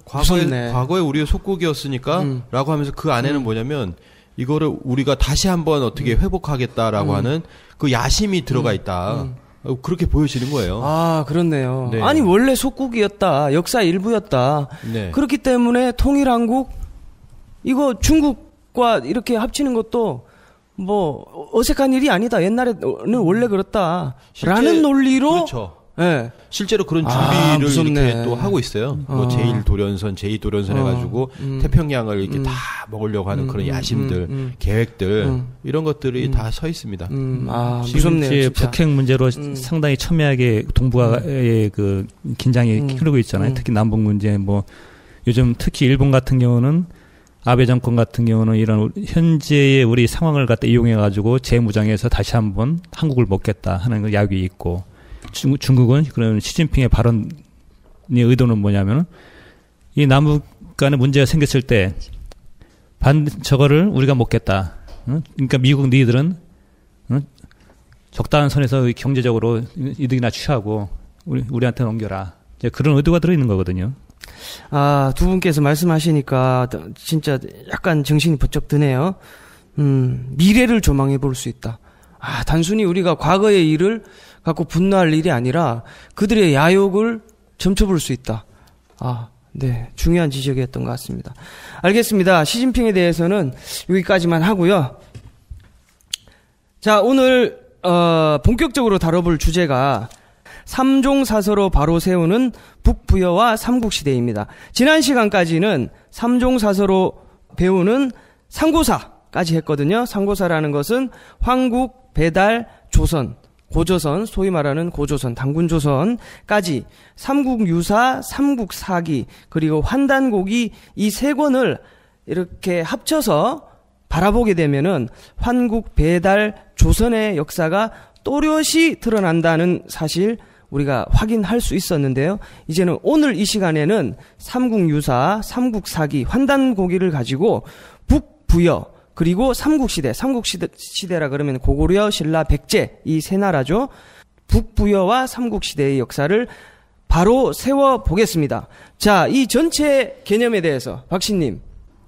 과거에 무섭네. 과거에 우리가 속국이었으니까 음. 라고 하면서 그 안에는 음. 뭐냐면 이거를 우리가 다시 한번 어떻게 회복하겠다라고 음. 하는 그 야심이 들어가 있다. 음. 어, 그렇게 보여지는 거예요. 아, 그렇네요. 네. 아니, 원래 속국이었다. 역사 일부였다. 네. 그렇기 때문에 통일한국, 이거 중국과 이렇게 합치는 것도 뭐 어색한 일이 아니다. 옛날에는 원래 그렇다. 실제- 라는 논리로. 그렇죠. 예. 실제로 그런 아, 준비를 무섭네. 이렇게 또 하고 있어요. 뭐 어. 제일 도련선, 제이 도련선 어. 해가지고 음. 태평양을 이렇게 음. 다 먹으려고 하는 음, 그런 음, 야심들, 음, 음. 계획들 음. 이런 것들이 음. 다 서 있습니다. 음, 아, 지금 무섭네요. 이제 진짜. 북핵 문제로 음. 상당히 첨예하게 동북아의 그 긴장이 음. 흐르고 있잖아요. 음. 특히 남북 문제 뭐 요즘 특히 일본 같은 경우는 아베 정권 같은 경우는 이런 현재의 우리 상황을 갖다 이용해 가지고 재무장해서 다시 한번 한국을 먹겠다 하는 그 야기 있고 중, 중국은 그런 시진핑의 발언의 의도는 뭐냐면은 이 남북 간에 문제가 생겼을 때 반 저거를 우리가 먹겠다. 응? 그러니까 미국 니들은 응? 적당한 선에서 경제적으로 이득이나 취하고 우리 우리한테 넘겨라. 이제 그런 의도가 들어 있는 거거든요. 아, 두 분께서 말씀하시니까 진짜 약간 정신이 번쩍 드네요. 음, 미래를 조망해 볼 수 있다. 아, 단순히 우리가 과거의 일을 갖고 분노할 일이 아니라 그들의 야욕을 점쳐볼 수 있다. 아, 네. 중요한 지적이었던 것 같습니다. 알겠습니다. 시진핑에 대해서는 여기까지만 하고요. 자, 오늘, 어, 본격적으로 다뤄볼 주제가 삼종사서로 바로 세우는 북부여와 삼국시대입니다. 지난 시간까지는 삼종사서로 배우는 상고사까지 했거든요. 상고사라는 것은 황국, 배달, 조선, 고조선, 소위 말하는 고조선, 당군조선까지 삼국유사, 삼국사기, 그리고 환단고기 이 세 권을 이렇게 합쳐서 바라보게 되면은 환국, 배달, 조선의 역사가 또렷이 드러난다는 사실 우리가 확인할 수 있었는데요. 이제는 오늘 이 시간에는 삼국유사, 삼국사기, 환단고기를 가지고 북부여 그리고 삼국시대, 삼국시대라 그러면 고구려, 신라, 백제 이 세 나라죠. 북부여와 삼국시대의 역사를 바로 세워보겠습니다. 자, 이 전체 개념에 대해서 박신님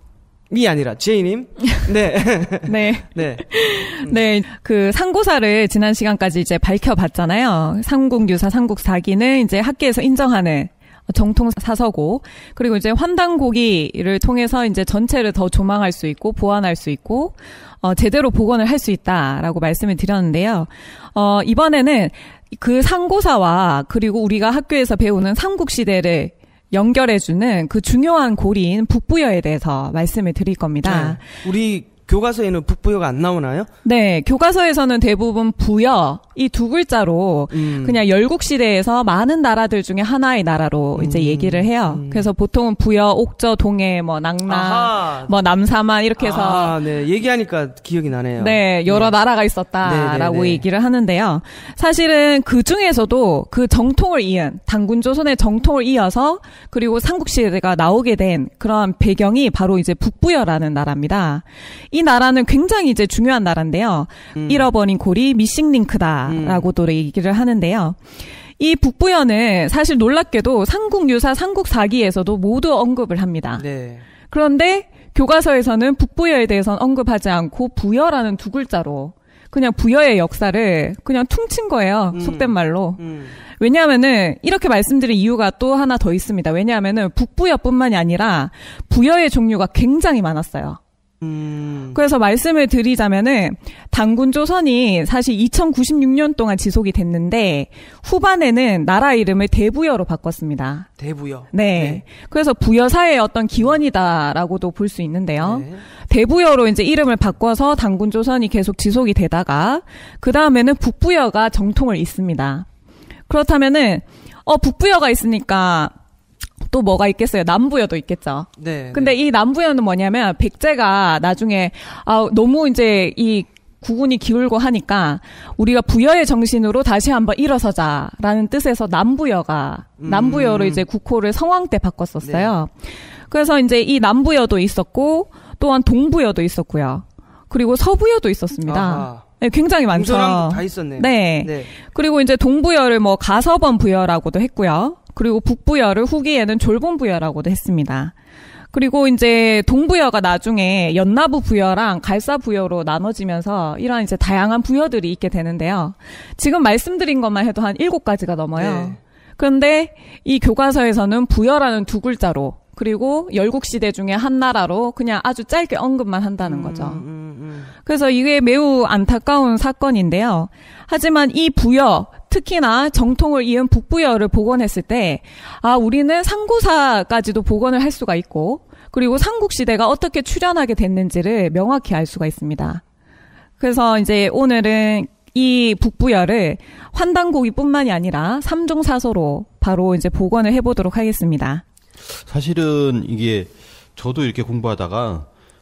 이 아니라 제이님. 네. 네. 네. 네. 그 상고사를 지난 시간까지 이제 밝혀봤잖아요. 삼국유사, 삼국사기는 이제 학계에서 인정하는 정통 사서고, 그리고 이제 환단고기를 통해서 이제 전체를 더 조망할 수 있고 보완할 수 있고 어 제대로 복원을 할 수 있다라고 말씀을 드렸는데요. 어 이번에는 그 상고사와 그리고 우리가 학교에서 배우는 삼국시대를 연결해주는 그 중요한 고리인 북부여에 대해서 말씀을 드릴 겁니다. 네. 우리 교과서에는 북부여가 안 나오나요? 네, 교과서에서는 대부분 부여 이 두 글자로 음. 그냥 열국시대에서 많은 나라들 중에 하나의 나라로 음. 이제 얘기를 해요. 음. 그래서 보통은 부여, 옥저, 동해, 뭐 낙나, 아하. 뭐 남사만 이렇게 해서 아, 네. 얘기하니까 기억이 나네요. 네, 여러 네. 나라가 있었다라고 네, 네, 네. 얘기를 하는데요. 사실은 그 중에서도 그 정통을 이은, 당군조선의 정통을 이어서 그리고 삼국시대가 나오게 된 그런 배경이 바로 이제 북부여라는 나라입니다. 이 나라는 굉장히 이제 중요한 나라인데요. 음. 잃어버린 고리 미싱링크다라고도 음. 얘기를 하는데요. 이 북부여는 사실 놀랍게도 삼국유사, 삼국사기에서도 모두 언급을 합니다. 네. 그런데 교과서에서는 북부여에 대해서는 언급하지 않고 부여라는 두 글자로 그냥 부여의 역사를 그냥 퉁친 거예요. 음. 속된 말로. 음. 왜냐하면은 이렇게 말씀드린 이유가 또 하나 더 있습니다. 왜냐하면은 북부여뿐만이 아니라 부여의 종류가 굉장히 많았어요. 음. 그래서 말씀을 드리자면은 당군조선이 사실 이천구십육 년 동안 지속이 됐는데 후반에는 나라 이름을 대부여로 바꿨습니다. 대부여. 네. 그래서 부여사의 어떤 기원이다라고도 볼 수 있는데요. 네. 대부여로 이제 이름을 바꿔서 당군조선이 계속 지속이 되다가 그 다음에는 북부여가 정통을 잇습니다. 그렇다면은 어 북부여가 있으니까 또 뭐가 있겠어요? 남부여도 있겠죠. 네. 근데 네. 이 남부여는 뭐냐면 백제가 나중에 아 너무 이제 이 국운이 기울고 하니까 우리가 부여의 정신으로 다시 한번 일어서자라는 뜻에서 남부여가 음. 남부여로 이제 국호를 성왕 때 바꿨었어요. 네. 그래서 이제 이 남부여도 있었고 또한 동부여도 있었고요. 그리고 서부여도 있었습니다. 아하. 네, 굉장히 많죠. 동서남북 다 있었네요. 네. 네. 그리고 이제 동부여를 뭐 가서번 부여라고도 했고요. 그리고 북부여를 후기에는 졸본부여라고도 했습니다. 그리고 이제 동부여가 나중에 연나부 부여랑 갈사 부여로 나눠지면서 이런 이제 다양한 부여들이 있게 되는데요. 지금 말씀드린 것만 해도 한 일곱 가지가 넘어요. 네. 그런데 이 교과서에서는 부여라는 두 글자로 그리고 열국시대 중에 한 나라로 그냥 아주 짧게 언급만 한다는 거죠. 음, 음, 음. 그래서 이게 매우 안타까운 사건인데요. 하지만 이 부여, 특히나 정통을 이은 북부여를 복원했을 때, 아, 우리는 상고사까지도 복원을 할 수가 있고, 그리고 삼국시대가 어떻게 출현하게 됐는지를 명확히 알 수가 있습니다. 그래서 이제 오늘은 이 북부여를 환단고기뿐만이 아니라 삼종사서로 바로 이제 복원을 해보도록 하겠습니다. 사실은 이게 저도 이렇게 공부하다가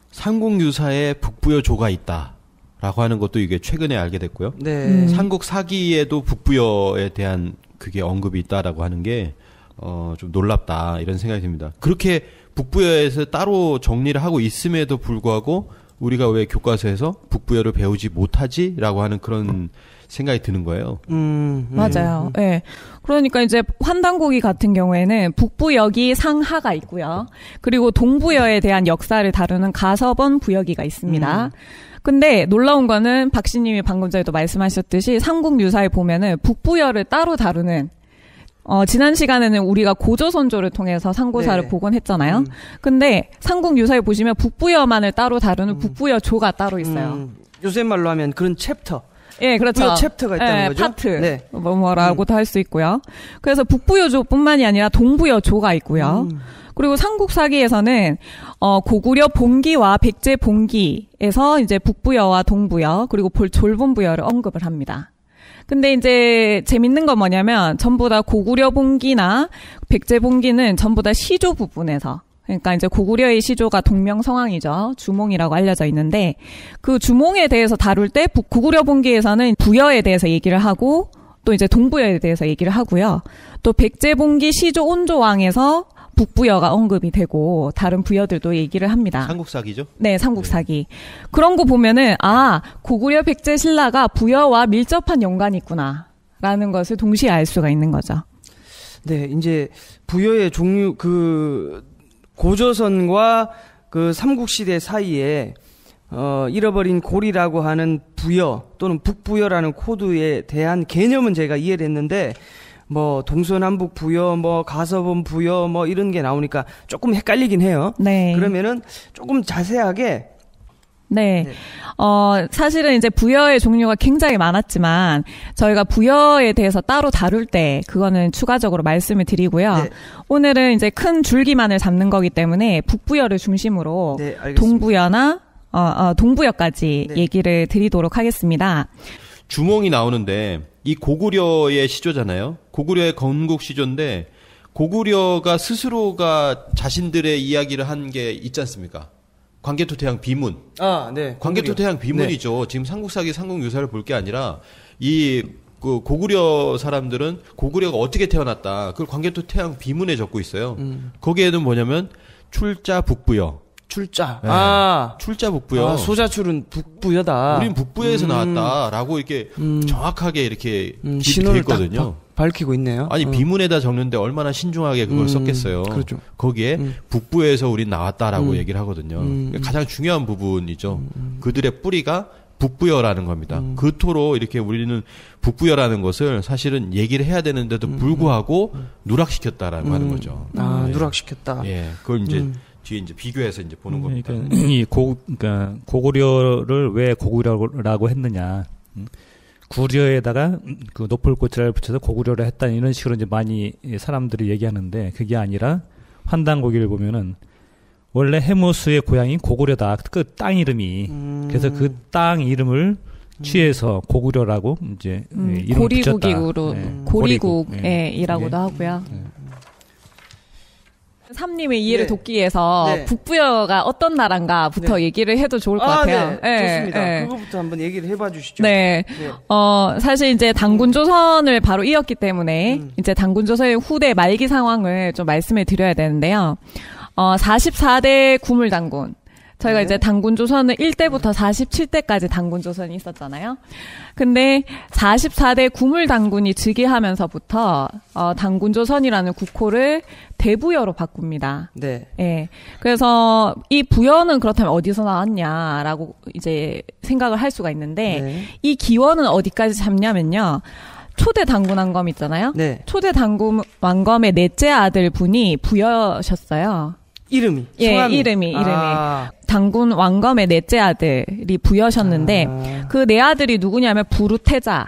삼국유사에 북부여조가 있다라고 하는 것도 이게 최근에 알게 됐고요. 네. 음. 삼국사기에도 북부여에 대한 그게 언급이 있다라고 하는 게 어, 좀 놀랍다 이런 생각이 듭니다. 그렇게 북부여에서 따로 정리를 하고 있음에도 불구하고 우리가 왜 교과서에서 북부여를 배우지 못하지라고 하는 그런 생각이 드는 거예요. 음, 음. 맞아요. 예. 네. 그러니까 이제 환단고기 같은 경우에는 북부여기 상하가 있고요. 그리고 동부여에 대한 역사를 다루는 가서번 부여기가 있습니다. 음. 근데 놀라운 거는 박씨님이 방금 전에도 말씀하셨듯이 삼국유사에 보면은 북부여를 따로 다루는 어, 지난 시간에는 우리가 고조선조를 통해서 상고사를 네. 복원했잖아요. 음. 근데 삼국유사에 보시면 북부여만을 따로 다루는 음. 북부여조가 따로 있어요. 음. 요새 말로 하면 그런 챕터. 예, 그렇죠. 챕터가 있다는 예, 거죠. 파트. 네. 뭐, 뭐라고도 음. 할 수 있고요. 그래서 북부여조뿐만이 아니라 동부여조가 있고요. 음. 그리고 삼국사기에서는, 어, 고구려 본기와 백제 본기에서 이제 북부여와 동부여, 그리고 졸본부여를 언급을 합니다. 근데 이제 재밌는 건 뭐냐면 전부 다 고구려 본기나 백제 본기는 전부 다 시조 부분에서 그러니까 이제 고구려의 시조가 동명성왕이죠. 주몽이라고 알려져 있는데 그 주몽에 대해서 다룰 때 고구려 본기에서는 부여에 대해서 얘기를 하고 또 이제 동부여에 대해서 얘기를 하고요. 또 백제 본기 시조 온조왕에서 북부여가 언급이 되고 다른 부여들도 얘기를 합니다. 삼국사기죠? 네, 삼국사기. 네. 그런 거 보면은 아, 고구려 백제 신라가 부여와 밀접한 연관이 있구나라는 것을 동시에 알 수가 있는 거죠. 네, 이제 부여의 종류 그 고조선과 그 삼국시대 사이에 어, 잃어버린 고리라고 하는 부여 또는 북부여라는 코드에 대한 개념은 제가 이해를 했는데 뭐 동서남북 부여, 뭐 가서본 부여, 뭐 이런 게 나오니까 조금 헷갈리긴 해요. 네. 그러면은 조금 자세하게. 네. 네. 어, 사실은 이제 부여의 종류가 굉장히 많았지만 저희가 부여에 대해서 따로 다룰 때 그거는 추가적으로 말씀을 드리고요. 네. 오늘은 이제 큰 줄기만을 잡는 거기 때문에 북부여를 중심으로 네, 동부여나 어, 어, 동부여까지 네. 얘기를 드리도록 하겠습니다. 주몽이 나오는데 이 고구려의 시조잖아요. 고구려의 건국 시조인데 고구려가 스스로가 자신들의 이야기를 한 게 있지 않습니까? 광개토태양 비문. 아, 네. 광개토태양 비문이죠. 네. 지금 삼국사기, 삼국유사를 볼 게 아니라 이 그 고구려 사람들은 고구려가 어떻게 태어났다. 그걸 광개토태양 비문에 적고 있어요. 음. 거기에는 뭐냐면 출자 북부여. 출자. 네. 아. 출자 북부여. 아, 소자출은 북부여다. 우린 북부에서 음. 나왔다라고 이렇게 음. 정확하게 이렇게 음, 신호를 있거든요. 밝히고 있네요. 아니 어. 비문에다 적는데 얼마나 신중하게 그걸 음. 썼겠어요. 그렇죠. 거기에 음. 북부에서 우린 나왔다라고 음. 얘기를 하거든요. 음. 가장 중요한 부분이죠. 음. 그들의 뿌리가 북부여라는 겁니다. 음. 그토록 이렇게 우리는 북부여라는 것을 사실은 얘기를 해야 되는데도 불구하고 음. 누락시켰다라고 음. 하는 거죠. 아, 네. 누락시켰다. 예, 그걸 이제 음. 뒤에 이제 비교해서 이제 보는 겁니다. 그러니까 이 고, 그러니까 고구려를 왜 고구려라고 했느냐. 구려에다가 그 노폴고치를 붙여서 고구려를 했다 이런 식으로 이제 많이 사람들이 얘기하는데 그게 아니라 환단고기를 보면은 원래 해모수의 고향이 고구려다. 그 땅 이름이. 음. 그래서 그 땅 이름을 취해서 고구려라고 이제 음, 이름을 붙였다. 고리국이로 네. 고리국이라고도 네. 하고요. 네. 삼님의 이해를 네. 돕기 위해서 네. 북부여가 어떤 나라인가부터 네. 얘기를 해도 좋을 것 아, 같아요. 네. 네. 좋습니다. 네. 그거부터 한번 얘기를 해봐 주시죠. 네. 네. 어, 사실 이제 단군조선을 바로 이었기 때문에 음. 이제 단군조선의 후대 말기 상황을 좀 말씀을 드려야 되는데요. 어, 사십사 대 구물단군. 저희가 네. 이제 단군조선은 일 대부터 사십칠 대까지 단군조선이 있었잖아요. 근데 사십사 대 구물단군이 즉위하면서부터 어, 단군조선이라는 국호를 대부여로 바꿉니다. 네. 예. 그래서 이 부여는 그렇다면 어디서 나왔냐라고 이제 생각을 할 수가 있는데 네. 이 기원은 어디까지 잡냐면요. 초대 단군 왕검 있잖아요. 네. 초대 단군 왕검의 넷째 아들 분이 부여셨어요. 이름이. 예, 성함이. 이름이, 이름이. 아. 단군 왕검의 넷째 아들이 부여셨는데, 아. 그 네 아들이 누구냐면 부루태자,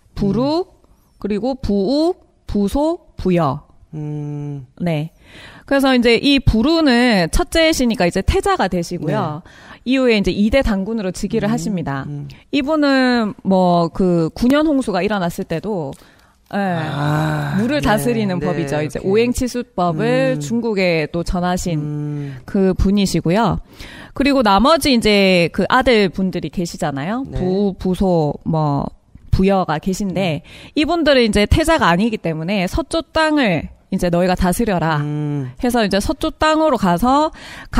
부루, 음. 그리고 부우, 부소, 부여. 음. 네. 그래서 이제 이 부루는 첫째시니까 이제 태자가 되시고요. 네. 이후에 이제 이 대 단군으로 즉위를 음. 하십니다. 음. 이분은 뭐 그 구 년 홍수가 일어났을 때도 네. 아, 물을 네, 다스리는 네, 법이죠. 이제 오케이. 오행치수법을 음. 중국에 또 전하신 음. 그 분이시고요. 그리고 나머지 이제 그 아들 분들이 계시잖아요. 네. 부, 부소, 뭐 부여가 계신데 음. 이분들은 이제 태자가 아니기 때문에 서쪽 땅을 이제 너희가 다스려라 음. 해서 이제 서쪽 땅으로 가서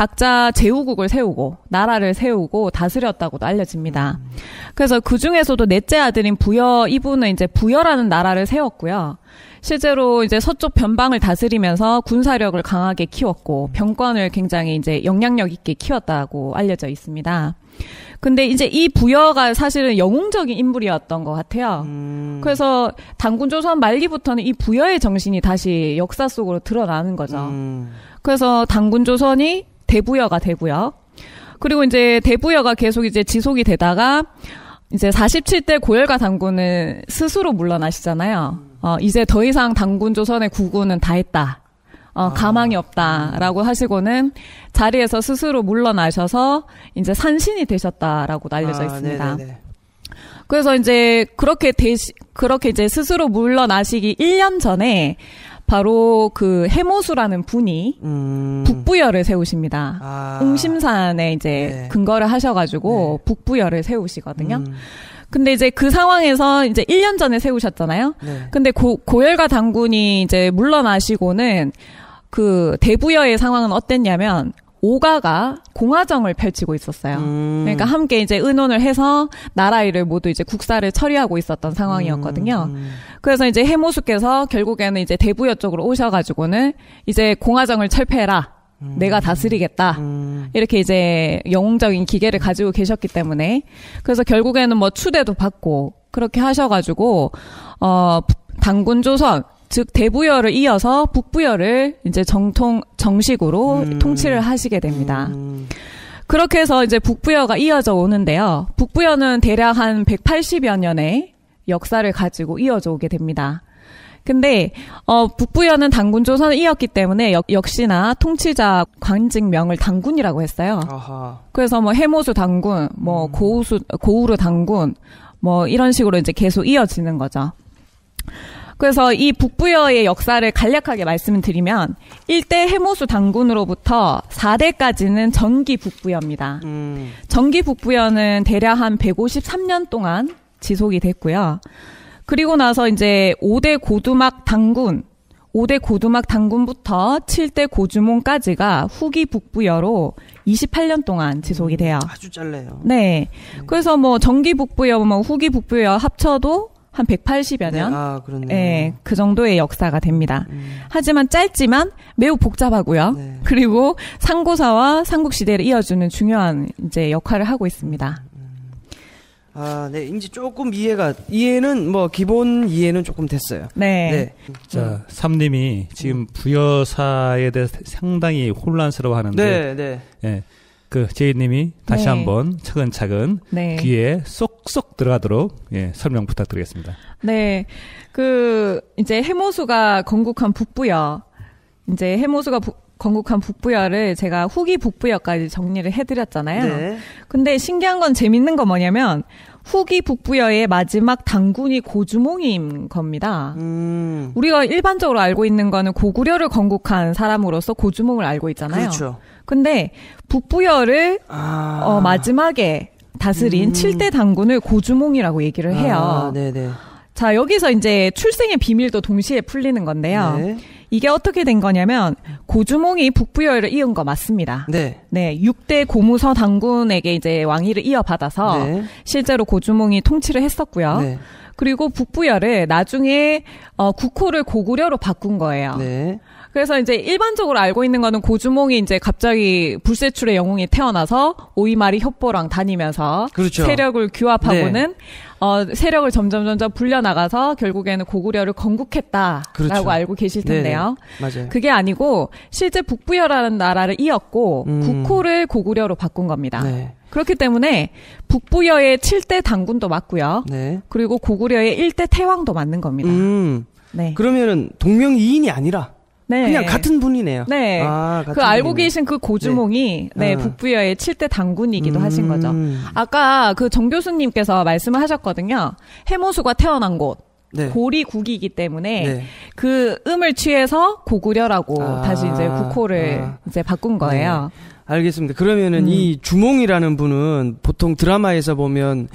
각자 제후국을 세우고 나라를 세우고 다스렸다고도 알려집니다. 음. 그래서 그 중에서도 넷째 아들인 부여 이분은 이제 부여라는 나라를 세웠고요. 실제로 이제 서쪽 변방을 다스리면서 군사력을 강하게 키웠고 병권을 굉장히 이제 영향력 있게 키웠다고 알려져 있습니다. 근데 이제 이 부여가 사실은 영웅적인 인물이었던 것 같아요. 음. 그래서 단군조선 말기부터는 이 부여의 정신이 다시 역사 속으로 드러나는 거죠. 음. 그래서 단군조선이 대부여가 되고요. 그리고 이제 대부여가 계속 이제 지속이 되다가 이제 사십칠 대 고열가 단군은 스스로 물러나시잖아요. 어, 이제 더 이상 단군조선의 구군은 다 했다. 어, 가망이 없다라고 하시고는 자리에서 스스로 물러나셔서 이제 산신이 되셨다라고 알려져 있습니다. 아, 그래서 이제 그렇게 대시, 그렇게 이제 스스로 물러나시기 일 년 전에 바로 그 해모수라는 분이 음. 북부여를 세우십니다. 아. 웅심산에 이제 네. 근거를 하셔가지고 네. 북부여를 세우시거든요. 음. 근데 이제 그 상황에서 이제 일 년 전에 세우셨잖아요. 네. 근데 고, 고열가 단군이 이제 물러나시고는 그 대부여의 상황은 어땠냐면 오가가 공화정을 펼치고 있었어요. 음. 그러니까 함께 이제 의논을 해서 나라 일을 모두 이제 국사를 처리하고 있었던 상황이었거든요. 음. 그래서 이제 해모수께서 결국에는 이제 대부여 쪽으로 오셔가지고는 이제 공화정을 철폐해라. 음. 내가 다스리겠다. 음. 이렇게 이제 영웅적인 기계를 가지고 계셨기 때문에 그래서 결국에는 뭐 추대도 받고 그렇게 하셔가지고 어 단군조선 즉 대부여를 이어서 북부여를 이제 정통 정식으로 음. 통치를 하시게 됩니다. 음. 그렇게 해서 이제 북부여가 이어져 오는데요. 북부여는 대략 한 백팔십여 년의 역사를 가지고 이어져 오게 됩니다. 근데 어 북부여는 단군조선을 이었기 때문에 역, 역시나 통치자 관직명을 단군이라고 했어요. 아하. 그래서 뭐 해모수 단군, 뭐 음. 고우수 고우르 단군, 뭐 이런 식으로 이제 계속 이어지는 거죠. 그래서 이 북부여의 역사를 간략하게 말씀을 드리면 일 대 해모수 단군으로부터 사 대까지는 정기 북부여입니다. 음. 정기 북부여는 대략 한 백오십삼 년 동안 지속이 됐고요. 그리고 나서 이제 오 대 고두막 단군, 오 대 고두막 단군부터 칠 대 고주몽까지가 후기 북부여로 이십팔 년 동안 지속이 돼요. 음, 아주 짧네요. 네. 네. 그래서 뭐 정기 북부여, 뭐 후기 북부여 합쳐도 한 백팔십여 년? 네, 아, 그렇네요. 네, 그 정도의 역사가 됩니다. 음. 하지만 짧지만 매우 복잡하고요. 네. 그리고 상고사와 삼국시대를 이어주는 중요한 이제 역할을 하고 있습니다. 음. 아, 네, 이제 조금 이해가, 이해는 뭐 기본 이해는 조금 됐어요. 네. 네. 자, 삼님이 지금 부여사에 대해서 상당히 혼란스러워 하는데. 네, 네. 네. 그 제이님이 다시 네. 한번 차근차근 네. 귀에 쏙쏙 들어가도록 예, 설명 부탁드리겠습니다. 네, 그 이제 해모수가 건국한 북부여, 이제 해모수가 부, 건국한 북부여를 제가 후기 북부여까지 정리를 해드렸잖아요. 네. 근데 신기한 건 재밌는 건 뭐냐면 후기 북부여의 마지막 단군이 고주몽인 겁니다. 음. 우리가 일반적으로 알고 있는 거는 고구려를 건국한 사람으로서 고주몽을 알고 있잖아요. 그렇죠. 근데 북부여를 아. 어, 마지막에 다스린 음. 칠 대 단군을 고주몽이라고 얘기를 해요. 아, 네네. 자, 여기서 이제 출생의 비밀도 동시에 풀리는 건데요. 네. 이게 어떻게 된 거냐면 고주몽이 북부여를 이은 거 맞습니다. 네. 네, 육 대 고무서 당군에게 이제 왕위를 이어받아서 네. 실제로 고주몽이 통치를 했었고요. 네. 그리고 북부여를 나중에 어, 국호를 고구려로 바꾼 거예요. 네. 그래서 이제 일반적으로 알고 있는 거는 고주몽이 이제 갑자기 불세출의 영웅이 태어나서 오이마리 협보랑 다니면서 그렇죠. 세력을 규합하고는 네. 어, 세력을 점점 점점 불려나가서 결국에는 고구려를 건국했다라고 그렇죠. 알고 계실 텐데요. 네네. 맞아요. 그게 아니고 실제 북부여라는 나라를 이었고 음. 국호를 고구려로 바꾼 겁니다. 네. 그렇기 때문에 북부여의 칠 대 당군도 맞고요. 네. 그리고 고구려의 일 대 태왕도 맞는 겁니다. 음. 네. 그러면은 동명이인이 아니라 네. 그냥 같은 분이네요. 네. 아, 그 알고 계신 그 고주몽이 네, 네 아. 북부여의 칠 대 당군이기도 음. 하신 거죠. 아까 그 정 교수님께서 말씀을 하셨거든요. 해모수가 태어난 곳. 네. 고리국이기 때문에 네. 그 음을 취해서 고구려라고 아. 다시 이제 국호를 아. 이제 바꾼 거예요. 네. 알겠습니다. 그러면은 음. 이 주몽이라는 분은 보통 드라마에서 보면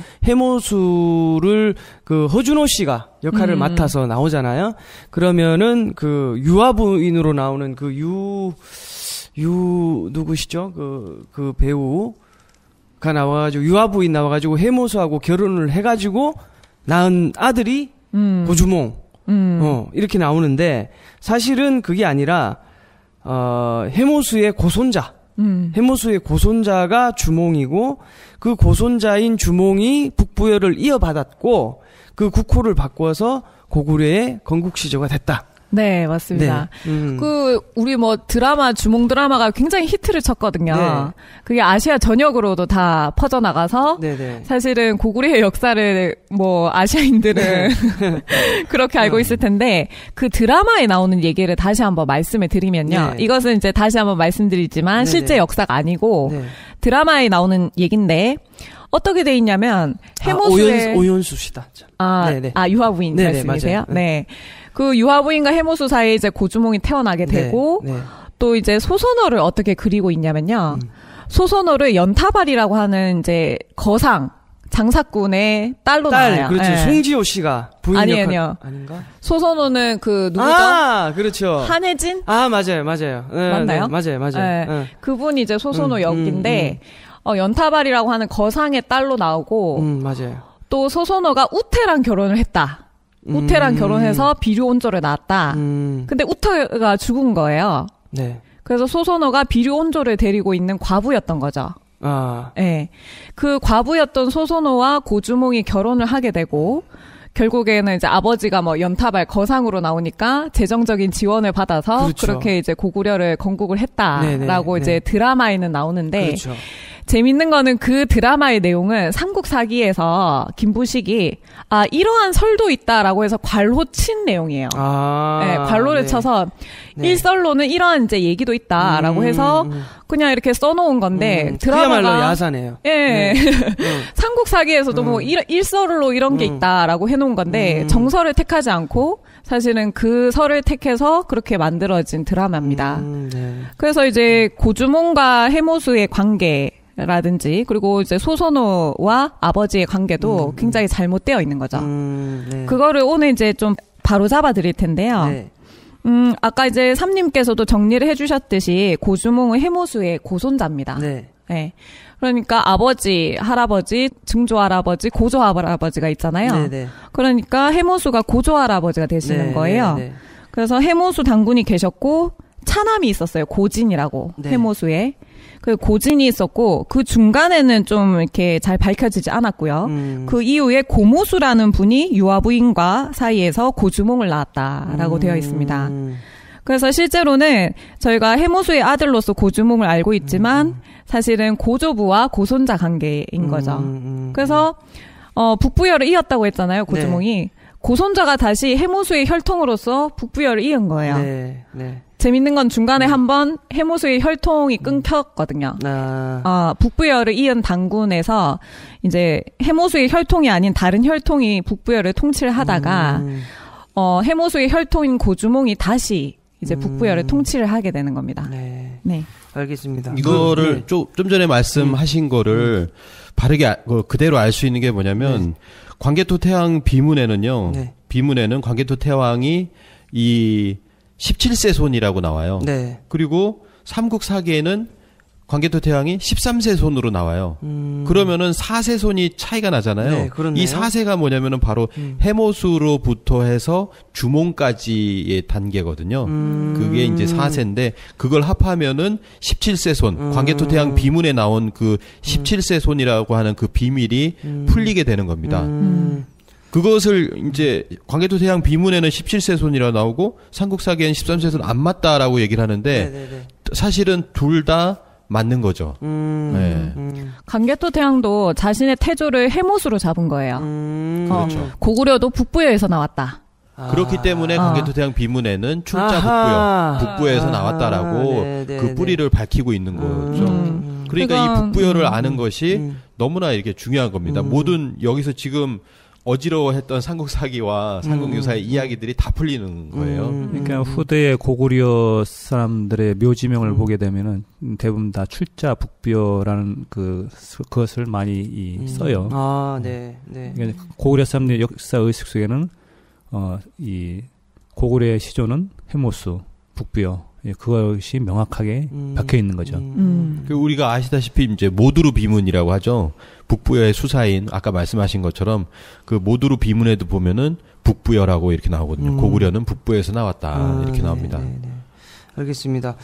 해모수를 그 허준호 씨가 역할을 음. 맡아서 나오잖아요. 그러면은 그 유아부인으로 나오는 그 유, 유, 누구시죠? 그, 그 배우가 나와가지고 유아부인 나와가지고 해모수하고 결혼을 해가지고 낳은 아들이 음. 고주몽. 음. 어, 이렇게 나오는데 사실은 그게 아니라 어, 해모수의 고손자. 음. 해모수의 고손자가 주몽이고 그 고손자인 주몽이 북부여를 이어받았고 그 국호를 바꿔서 고구려의 건국시조가 됐다. 네, 맞습니다. 네. 음. 그 우리 뭐 드라마 주몽 드라마가 굉장히 히트를 쳤거든요. 네. 그게 아시아 전역으로도 다 퍼져 나가서 네네. 사실은 고구려의 역사를 뭐 아시아인들은 네. 그렇게 알고 있을 텐데 그 드라마에 나오는 얘기를 다시 한번 말씀을 드리면요. 네. 이것은 이제 다시 한번 말씀드리지만 네네. 실제 역사가 아니고 네. 드라마에 나오는 얘기인데 어떻게 돼 있냐면 해모수의 아, 오연, 오연수 씨다. 아, 네네. 아 유아부인 네네, 말씀이세요? 맞아요. 네. 그 유아부인과 해모수 사이에 이제 고주몽이 태어나게 되고 네, 네. 또 이제 소선호를 어떻게 그리고 있냐면요. 음. 소선호를 연타발이라고 하는 이제 거상 장사꾼의 딸로 딸, 나와요. 그렇죠. 네. 송지효 씨가 부인 아니, 역할 아니요. 아닌가? 소선호는 그 누구죠? 아, 그렇죠. 한혜진? 아, 맞아요, 맞아요. 네, 맞나요? 네, 맞아요, 맞아요. 네. 네. 그분이 이제 소선호 음, 역인데 음, 어, 연타발이라고 하는 거상의 딸로 나오고 음, 맞아요. 또 소선호가 우태랑 결혼을 했다. 우태랑 음. 결혼해서 비류온조를 낳았다. 음, 근데 우태가 죽은 거예요. 네. 그래서 소선호가 비류온조를 데리고 있는 과부였던 거죠. 아, 예. 네. 그 과부였던 소선호와 고주몽이 결혼을 하게 되고, 결국에는 이제 아버지가 뭐 연타발 거상으로 나오니까 재정적인 지원을 받아서 그렇죠. 그렇게 이제 고구려를 건국을 했다라고 네네, 이제 네. 드라마에는 나오는데, 그렇죠. 재밌는 거는 그 드라마의 내용은 삼국사기에서 김부식이 아 이러한 설도 있다라고 해서 관로 친 내용이에요. 아, 네, 관로를 네. 쳐서 네. 일설로는 이러한 이제 얘기도 있다라고 음, 해서 음. 그냥 이렇게 써놓은 건데 음, 드라마가 그야말로 야사네요. 예 네. 삼국사기에서도 뭐 일, 일설로 이런 게 음. 있다라고 해놓은 건데 음. 정설을 택하지 않고 사실은 그 설을 택해서 그렇게 만들어진 드라마입니다. 음, 네. 그래서 이제 고주몽과 해모수의 관계 라든지 그리고 이제 소선호와 아버지의 관계도 음, 굉장히 잘못되어 있는 거죠. 음, 네. 그거를 오늘 이제 좀 바로 잡아 드릴 텐데요. 네. 음, 아까 이제 삼님께서도 정리를 해주셨듯이 고주몽은 해모수의 고손자입니다. 네. 네. 그러니까 아버지, 할아버지, 증조할아버지, 고조할아버지가 있잖아요. 네, 네. 그러니까 해모수가 고조할아버지가 되시는 네, 거예요. 네, 네. 그래서 해모수 당군이 계셨고 차남이 있었어요. 고진이라고 네. 해모수에. 그 고진이 있었고 그 중간에는 좀 이렇게 잘 밝혀지지 않았고요. 음. 그 이후에 고모수라는 분이 유아부인과 사이에서 고주몽을 낳았다라고 음. 되어 있습니다. 그래서 실제로는 저희가 해모수의 아들로서 고주몽을 알고 있지만 음. 사실은 고조부와 고손자 관계인 거죠. 음, 음, 그래서 어, 북부여를 이었다고 했잖아요. 고주몽이. 네. 고손자가 다시 해모수의 혈통으로서 북부여를 이은 거예요. 네, 네. 재밌는 건 중간에 한번 해모수의 혈통이 끊겼거든요. 아, 어, 북부여를 이은 당군에서 이제 해모수의 혈통이 아닌 다른 혈통이 북부여를 통치를 하다가 음. 어, 해모수의 혈통인 고주몽이 다시 이제 음. 북부여를 통치를 하게 되는 겁니다. 네. 네. 알겠습니다. 이거를 그, 네. 좀, 좀 전에 말씀하신 거를 바르게 아- 그 그대로 알 수 있는 게 뭐냐면 광개토 태왕 비문에는요. 네. 비문에는 광개토 태왕이 이 십칠 세 손이라고 나와요. 네. 그리고 삼국 사기에는 광개토 태양이 십삼 세 손으로 나와요. 음. 그러면은 사 세 손이 차이가 나잖아요. 네, 그렇네요. 이 사 세가 뭐냐면은 바로 음. 해모수로부터 해서 주몽까지의 단계거든요. 음. 그게 이제 사 세인데 그걸 합하면은 십칠 세 손, 음. 광개토 태양 비문에 나온 그 십칠 세 손이라고 하는 그 비밀이 음. 풀리게 되는 겁니다. 음. 그것을 이제 광개토 태양 비문에는 십칠 세 손이라 나오고 삼국사기에는 십삼 세 손 안 맞다라고 얘기를 하는데 네네네. 사실은 둘 다 맞는 거죠. 음. 네. 음. 광개토 태양도 자신의 태조를 해모수로 잡은 거예요. 음. 어, 그렇죠. 고구려도 북부여에서 나왔다. 아. 그렇기 때문에 아. 광개토 태양 비문에는 출자 아하. 북부여, 북부여에서 아하. 나왔다라고 네, 네, 그 네. 뿌리를 밝히고 있는 거죠. 음. 그러니까 그건, 이 북부여를 음. 아는 것이 음. 너무나 이렇게 중요한 겁니다. 음. 모든 여기서 지금 어지러워했던 삼국사기와 삼국유사의 음. 이야기들이 다 풀리는 거예요. 음. 그러니까 후대의 고구려 사람들의 묘지명을 음. 보게 되면은 대부분 다 출자 북비어라는 그 그것을 많이 이 음. 써요. 아, 네, 네. 그러니까 고구려 사람들의 역사 의식 속에는 어 이 고구려의 시조는 해모수 북비어 예, 그것이 명확하게 음. 박혀 있는 거죠. 음. 그 우리가 아시다시피 이제 모두루 비문이라고 하죠. 북부여의 수사인 아까 말씀하신 것처럼 그 모두루 비문에도 보면은 북부여라고 이렇게 나오거든요. 음. 고구려는 북부에서 나왔다 아, 이렇게 네, 나옵니다. 네, 네. 알겠습니다.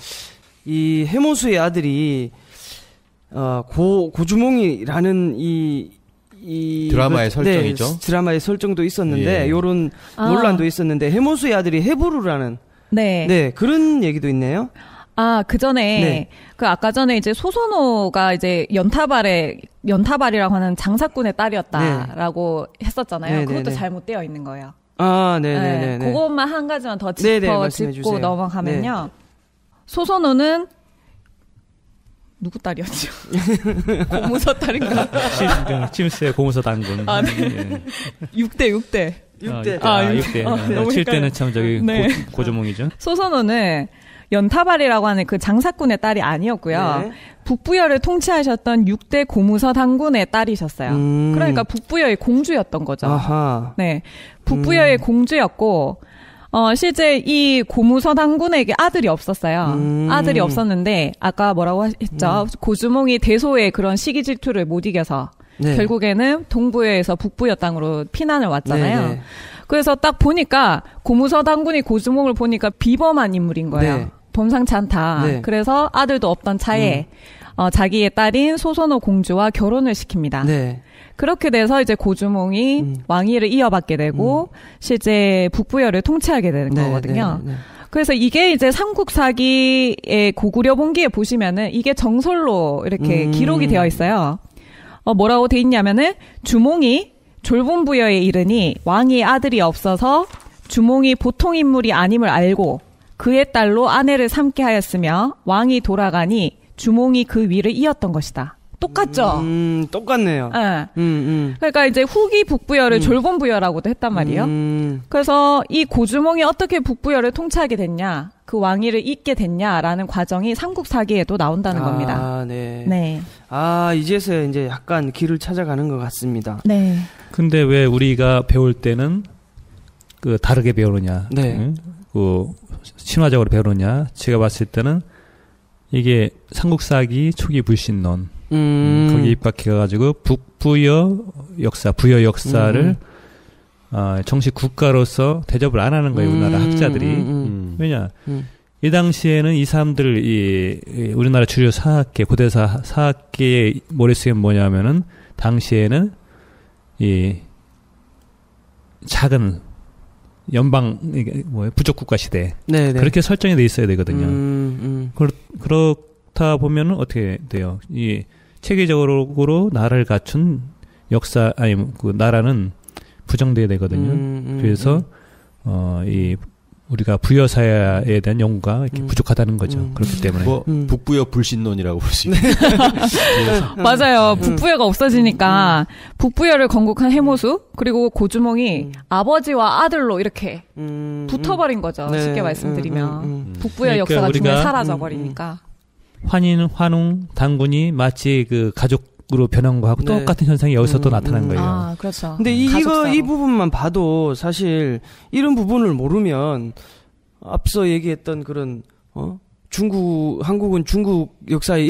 이 해모수의 아들이 어, 고 고주몽이라는 이, 이 드라마의 그, 설정이죠. 네, 드라마의 설정도 있었는데 예. 요런 아. 논란도 있었는데 해모수의 아들이 해부루라는 네. 네, 그런 얘기도 있네요. 아, 그 전에, 네. 그 아까 전에 이제 소선호가 이제 연타발의, 연타발이라고 하는 장사꾼의 딸이었다라고 했었잖아요. 네, 네, 그것도 네. 잘못되어 있는 거예요. 아, 네, 네, 네. 네. 그것만 한 가지만 더 네, 네, 짚어 말씀해 짚고 주세요. 넘어가면요. 소선호는 누구 딸이었죠? 고무서 딸인가? 침수의 고무서 당군. 아, 네. 예. 육 대 육 대. 육 대. 아, 아, 육 대. 아, 너무 칠 대는 헷갈려. 참 저기 네. 고, 고조몽이죠. 소선호는 연타발이라고 하는 그 장사꾼의 딸이 아니었고요. 네. 북부여를 통치하셨던 육 대 고무서 당군의 딸이셨어요. 음. 그러니까 북부여의 공주였던 거죠. 아하. 네. 북부여의 음. 공주였고, 어, 실제 이 고무서 당군에게 아들이 없었어요. 음. 아들이 없었는데, 아까 뭐라고 했죠? 음. 고주몽이 대소의 그런 시기 질투를 못 이겨서, 네. 결국에는 동부여에서 북부여 땅으로 피난을 왔잖아요. 네, 네. 그래서 딱 보니까 고무서 당군이 고주몽을 보니까 비범한 인물인 거예요. 네. 범상치 않다. 네. 그래서 아들도 없던 차에 어, 자기의 딸인 소선호 공주와 결혼을 시킵니다. 네. 그렇게 돼서 이제 고주몽이 음. 왕위를 이어받게 되고 실제 북부여를 통치하게 되는 네, 거거든요. 네, 네. 그래서 이게 이제 삼국사기의 고구려 본기에 보시면은 이게 정설로 이렇게 음. 기록이 되어 있어요. 어, 뭐라고 돼 있냐면은 주몽이 졸본 부여에 이르니 왕의 아들이 없어서 주몽이 보통 인물이 아님을 알고 그의 딸로 아내를 삼게 하였으며 왕이 돌아가니 주몽이 그 위를 이었던 것이다. 똑같죠? 음, 똑같네요. 예. 음, 음. 그러니까 이제 후기 북부여를 음. 졸본 부여라고도 했단 말이에요. 음. 그래서 이 고주몽이 어떻게 북부여를 통치하게 됐냐, 그 왕위를 잇게 됐냐라는 과정이 삼국사기에도 나온다는 아, 겁니다. 네. 네. 아, 이제서야 이제 약간 길을 찾아가는 것 같습니다. 네. 근데 왜 우리가 배울 때는 그 다르게 배우느냐? 네. 응? 그 신화적으로 배우느냐? 제가 봤을 때는 이게 삼국사기 초기 불신론 음. 음, 거기 입각해가지고 북부여 역사, 부여 역사를 음. 어, 정식 국가로서 대접을 안 하는 거예요. 우리나라 음, 학자들이. 음, 음. 음. 왜냐? 음. 이 당시에는 이 사람들 이, 이 우리나라 주요 사학계, 고대사 사학계의 머릿속에 뭐냐면은 당시에는 이 작은 연방 이게 뭐예요? 부족국가 시대 네, 네. 그렇게 설정이 돼 있어야 되거든요. 음, 음. 그렇, 그렇다 보면은 어떻게 돼요? 이 체계적으로 나라를 갖춘 역사 아니 그 나라는 부정돼야 되거든요. 음, 음, 그래서 음. 어 이 우리가 부여사에 대한 연구가 이렇게 음. 부족하다는 거죠. 음. 그렇기 때문에 뭐 음. 북부여 불신론이라고 볼 수 있는. 맞아요. 음. 북부여가 없어지니까 북부여를 건국한 해모수 그리고 고주몽이 음. 아버지와 아들로 이렇게 음, 붙어버린 거죠. 네. 쉽게 말씀드리면 음, 음, 음. 북부여 그러니까 역사가 중간에 우리가- 사라져버리니까. 환인, 환웅, 당군이 마치 그 가족으로 변한 거하고 네. 똑같은 현상이 여기서 또 음, 나타난 음. 거예요. 아, 그렇죠. 근데 이, 이거 가족사로. 이 부분만 봐도 사실 이런 부분을 모르면 앞서 얘기했던 그런 어? 중국 한국은 중국 역사의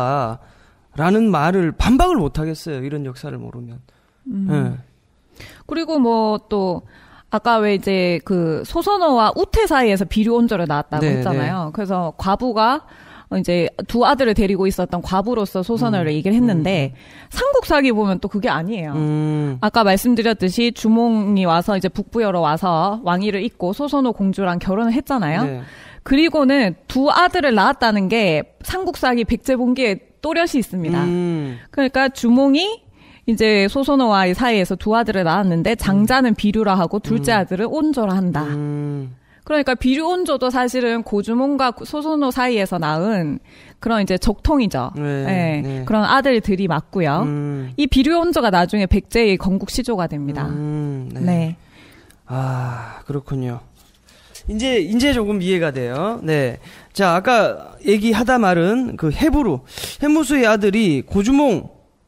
일부다라는 말을 반박을 못 하겠어요. 이런 역사를 모르면. 음. 네. 그리고 뭐 또 아까 왜 이제 그 소선호와 우태 사이에서 비류온조를 낳았다고 네, 했잖아요. 네. 그래서 과부가 이제 두 아들을 데리고 있었던 과부로서 소선호를 음, 얘기를 했는데 음. 삼국사기 보면 또 그게 아니에요. 음. 아까 말씀드렸듯이 주몽이 와서 이제 북부여로 와서 왕위를 잇고 소선호 공주랑 결혼을 했잖아요. 네. 그리고는 두 아들을 낳았다는 게 삼국사기 백제본기에 또렷이 있습니다. 음. 그러니까 주몽이 이제 소선호와의 사이에서 두 아들을 낳았는데 장자는 비류라 하고 둘째 음. 아들을 온조라 한다. 음. 그러니까 비류 온조도 사실은 고주몽과 소선호 사이에서 낳은 그런 이제 적통이죠. 네, 네. 네. 그런 아들들이 맞고요. 음. 이 비류 온조가 나중에 백제의 건국 시조가 됩니다. 음, 네. 네. 아, 그렇군요. 이제 이제 조금 이해가 돼요. 네. 자, 아까 얘기하다 말은 그 해부루, 해무수의 아들이 고주몽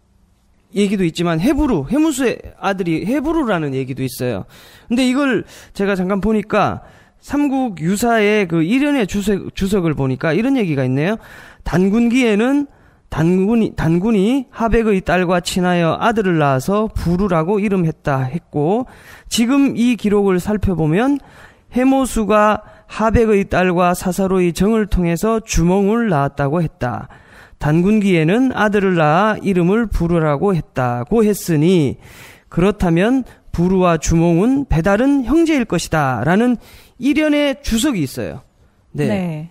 얘기도 있지만 해부루, 해무수의 아들이 해부루라는 얘기도 있어요. 근데 이걸 제가 잠깐 보니까 삼국 유사의 그 일연의 주석, 주석을 보니까 이런 얘기가 있네요. 단군기에는 단군이, 단군이 하백의 딸과 친하여 아들을 낳아서 부루라고 이름했다 했고, 지금 이 기록을 살펴보면 해모수가 하백의 딸과 사사로의 정을 통해서 주몽을 낳았다고 했다. 단군기에는 아들을 낳아 이름을 부루라고 했다고 했으니 그렇다면 부루와 주몽은 배다른 형제일 것이다 라는 일연의 주석이 있어요. 네. 네.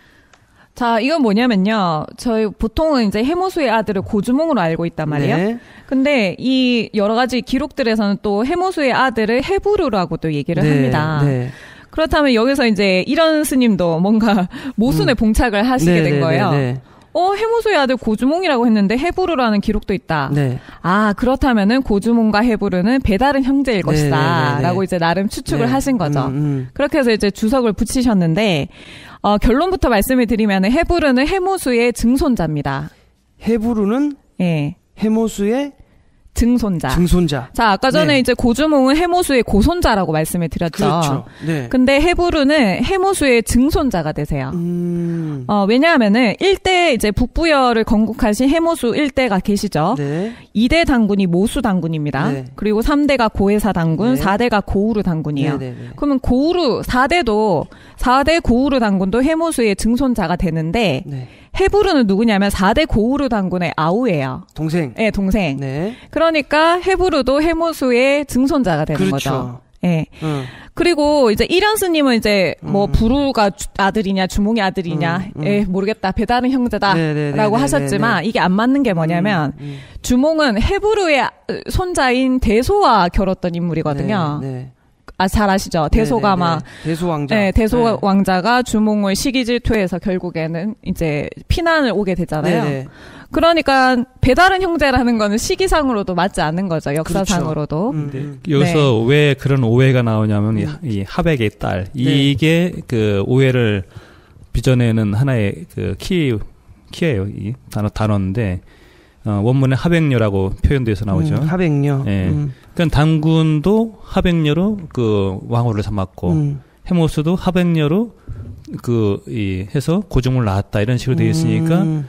자, 이건 뭐냐면요. 저희 보통은 이제 해모수의 아들을 고주몽으로 알고 있단 말이에요. 네. 근데 이 여러 가지 기록들에서는 또 해모수의 아들을 해부루라고 또 얘기를 네. 합니다. 네. 그렇다면 여기서 이제 이런 스님도 뭔가 모순에 음. 봉착을 하시게 네, 된 거예요. 네, 네, 네. 어, 해무수의 아들 고주몽이라고 했는데 해부루라는 기록도 있다. 네. 아, 그렇다면은 고주몽과 해부루는 배다른 형제일 것이다. 네, 네, 네. 라고 이제 나름 추측을 네. 하신 거죠. 음, 음. 그렇게 해서 이제 주석을 붙이셨는데, 어, 결론부터 말씀을 드리면 해부루는 해모수의 증손자입니다. 해부루는? 예. 해모수의 증손자. 증손자. 자, 아까 전에 네. 이제 고주몽은 해모수의 고손자라고 말씀을 드렸죠. 그렇죠. 네. 근데 해부루는 해모수의 증손자가 되세요. 음. 어, 왜냐하면은 일대 이제 북부여를 건국하신 해모수 일대가 계시죠. 네. 이대 당군이 모수 당군입니다. 네. 그리고 삼대가 고해사 당군, 네. 사대가 고우루 당군이에요. 네, 네, 네. 그러면 고우루 사대도 사대 고우루 당군도 해모수의 증손자가 되는데 네. 해부루는 누구냐면 사대 고우루 당군의 아우예요. 동생. 네, 동생. 네. 그러니까 해부루도 해모수의 증손자가 되는 그렇죠. 거죠. 예. 네. 음. 그리고 이제 이련 스님은 이제 뭐 음. 부루가 주, 아들이냐 주몽이 아들이냐 음, 음. 예, 모르겠다. 배다른 형제다라고 하셨지만 네네네. 이게 안 맞는 게 뭐냐면 음, 음. 주몽은 해부루의 손자인 대소와 결혼했던 인물이거든요. 네, 네. 아, 잘 아시죠? 대소가 막. 대소 왕자. 네, 대소 네. 왕자가 주몽을 시기질투해서 결국에는 이제 피난을 오게 되잖아요. 네네. 그러니까 배다른 형제라는 거는 시기상으로도 맞지 않는 거죠. 역사상으로도. 그렇죠. 음. 여기서 네. 왜 그런 오해가 나오냐면 음. 이, 이 하백의 딸. 네. 이게 그 오해를 빚어내는 하나의 그 키, 키예요. 이 단어, 단어인데. 어, 원문에 하백녀라고 표현돼서 나오죠. 음, 하백녀. 예. 음. 그러니까 단군도 하백녀로 그 왕후를 삼았고 음. 해모수도 하백녀로 그 이 해서 고종을 낳았다 이런 식으로 되어 있으니까 음.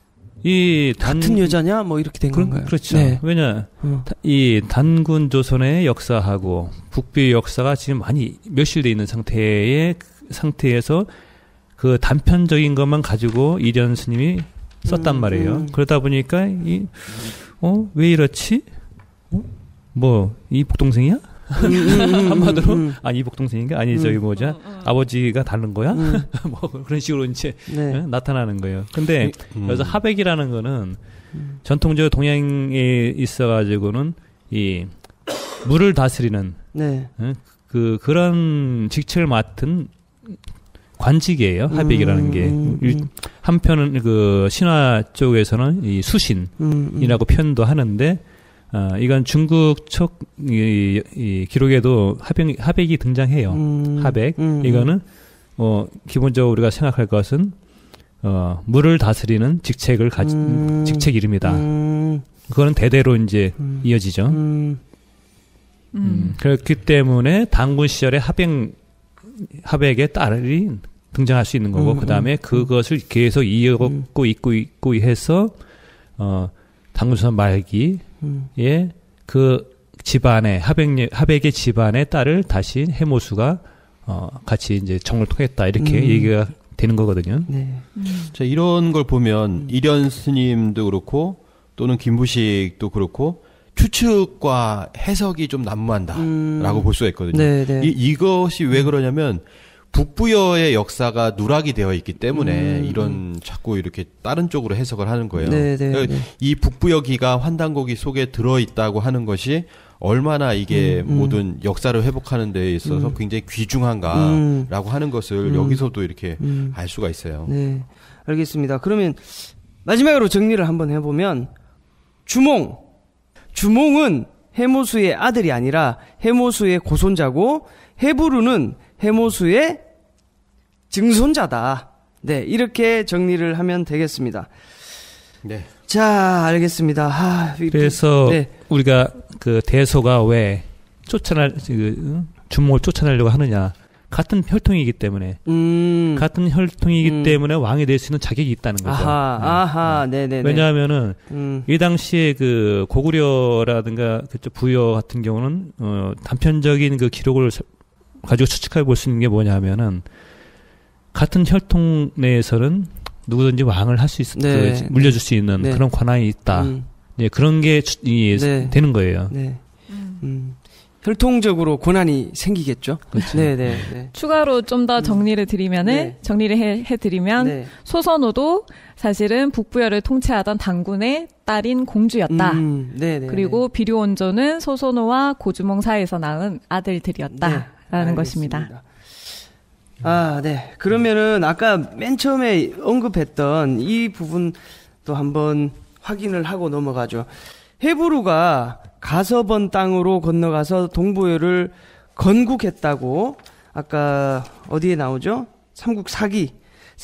이 단, 같은 여자냐 뭐 이렇게 된 그, 건가요? 그렇죠. 네. 왜냐 음. 이 단군 조선의 역사하고 북비의 역사가 지금 많이 멸실돼 있는 상태의 상태에서 그 단편적인 것만 가지고 이련 스님이 썼단 음, 말이에요. 음. 그러다 보니까 이 어 왜 이렇지? 어? 뭐 이복 동생이야? 한마디로 음, 음. 아니 이복 동생인가? 아니 저기 뭐죠? 음, 음. 아버지가 다른 거야? 음. 뭐 그런 식으로 이제 네. 어? 나타나는 거예요. 근데 음. 여기서 하백이라는 거는 음. 전통적으로 동양에 있어가지고는 이 물을 다스리는 네. 어? 그 그런 직책을 맡은 관직이에요. 하백이라는 게. 음, 음. 한편은 그 신화 쪽에서는 이 수신이라고 음, 음. 표현도 하는데, 어, 이건 중국 쪽, 이, 이 기록에도 하백, 하백이 등장해요. 음, 하백. 음, 이거는, 어, 기본적으로 우리가 생각할 것은, 어, 물을 다스리는 직책을 가진, 음, 직책 이름이다. 음. 그거는 대대로 이제 음. 이어지죠. 음. 음. 그렇기 때문에 단군 시절에 하백, 하백의 딸이 등장할 수 있는 거고, 음, 그 다음에 음, 그것을 계속 이어고 음. 있고 있고 해서, 어, 당군선 말기에 음. 그 집안의, 하백, 하백의 집안의 딸을 다시 해모수가, 어, 같이 이제 정을 통했다. 이렇게 음. 얘기가 되는 거거든요. 네. 자, 이런 걸 보면 일현 스님도 그렇고 또는 김부식도 그렇고 추측과 해석이 좀 난무한다라고 음. 볼 수가 있거든요. 네, 네. 이, 이것이 왜 그러냐면 북부여의 역사가 누락이 되어 있기 때문에 음. 이런 자꾸 이렇게 다른 쪽으로 해석을 하는 거예요. 네, 네, 그러니까 네. 이 북부여기가 환단고기 속에 들어 있다고 하는 것이 얼마나 이게 음, 음. 모든 역사를 회복하는 데 있어서 음. 굉장히 귀중한가라고 음. 하는 것을 음. 여기서도 이렇게 음. 알 수가 있어요. 네. 알겠습니다. 그러면 마지막으로 정리를 한번 해보면 주몽. 주몽은 해모수의 아들이 아니라 해모수의 고손자고 해부루는 해모수의 증손자다. 네, 이렇게 정리를 하면 되겠습니다. 네. 자, 알겠습니다. 아, 그래서 네. 우리가 그 대소가 왜 쫓아날, 그, 주몽을 쫓아내려고 하느냐. 같은 혈통이기 때문에. 음. 같은 혈통이기 음. 때문에 왕이 될 수 있는 자격이 있다는 거죠. 아하, 네. 아하, 네네네. 왜냐하면은, 음. 이 당시에 그 고구려라든가 그쪽 부여 같은 경우는, 어, 단편적인 그 기록을 가지고 추측해 볼 수 있는 게 뭐냐 하면은, 같은 혈통 내에서는 누구든지 왕을 할 수 있, 네. 그 물려줄 수 있는 네. 그런 권한이 있다. 음. 예, 그런 게 추, 이, 네. 되는 거예요. 네. 음. 혈통적으로 권한이 생기겠죠. 그렇죠. 네, 네, 네. 추가로 좀 더 정리를 드리면은 네. 정리를 해, 해드리면 네. 소선호도 사실은 북부여를 통치하던 당군의 딸인 공주였다. 음, 네, 네. 그리고 비료원조는 소선호와 고주몽 사이에서 낳은 아들들이었다라는 네, 것입니다. 알겠습니다. 아, 네. 그러면은 아까 맨 처음에 언급했던 이 부분도 한번 확인을 하고 넘어가죠. 헤브루가 가서번 땅으로 건너가서 동부여를 건국했다고 아까 어디에 나오죠? 삼국사기.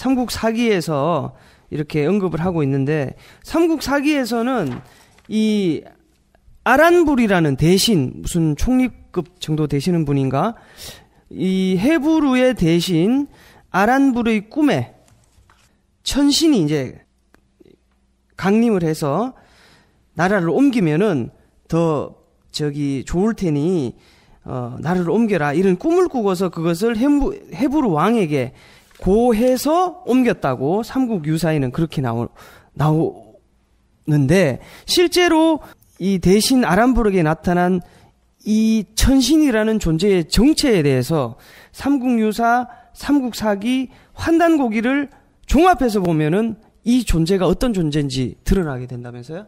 삼국사기에서 이렇게 언급을 하고 있는데 삼국사기에서는 이 아란불이라는 대신 무슨 총리급 정도 되시는 분인가? 이 헤브루의 대신 아란불의 꿈에 천신이 이제 강림을 해서 나라를 옮기면은 더 저기 좋을 테니 어 나라를 옮겨라 이런 꿈을 꾸고서 그것을 헤브, 헤브루 왕에게 고해서 옮겼다고 삼국 유사에는 그렇게 나오 나오는데 실제로 이 대신 아란불에게 나타난 이 천신이라는 존재의 정체에 대해서 삼국유사, 삼국사기, 환단고기를 종합해서 보면은 이 존재가 어떤 존재인지 드러나게 된다면서요?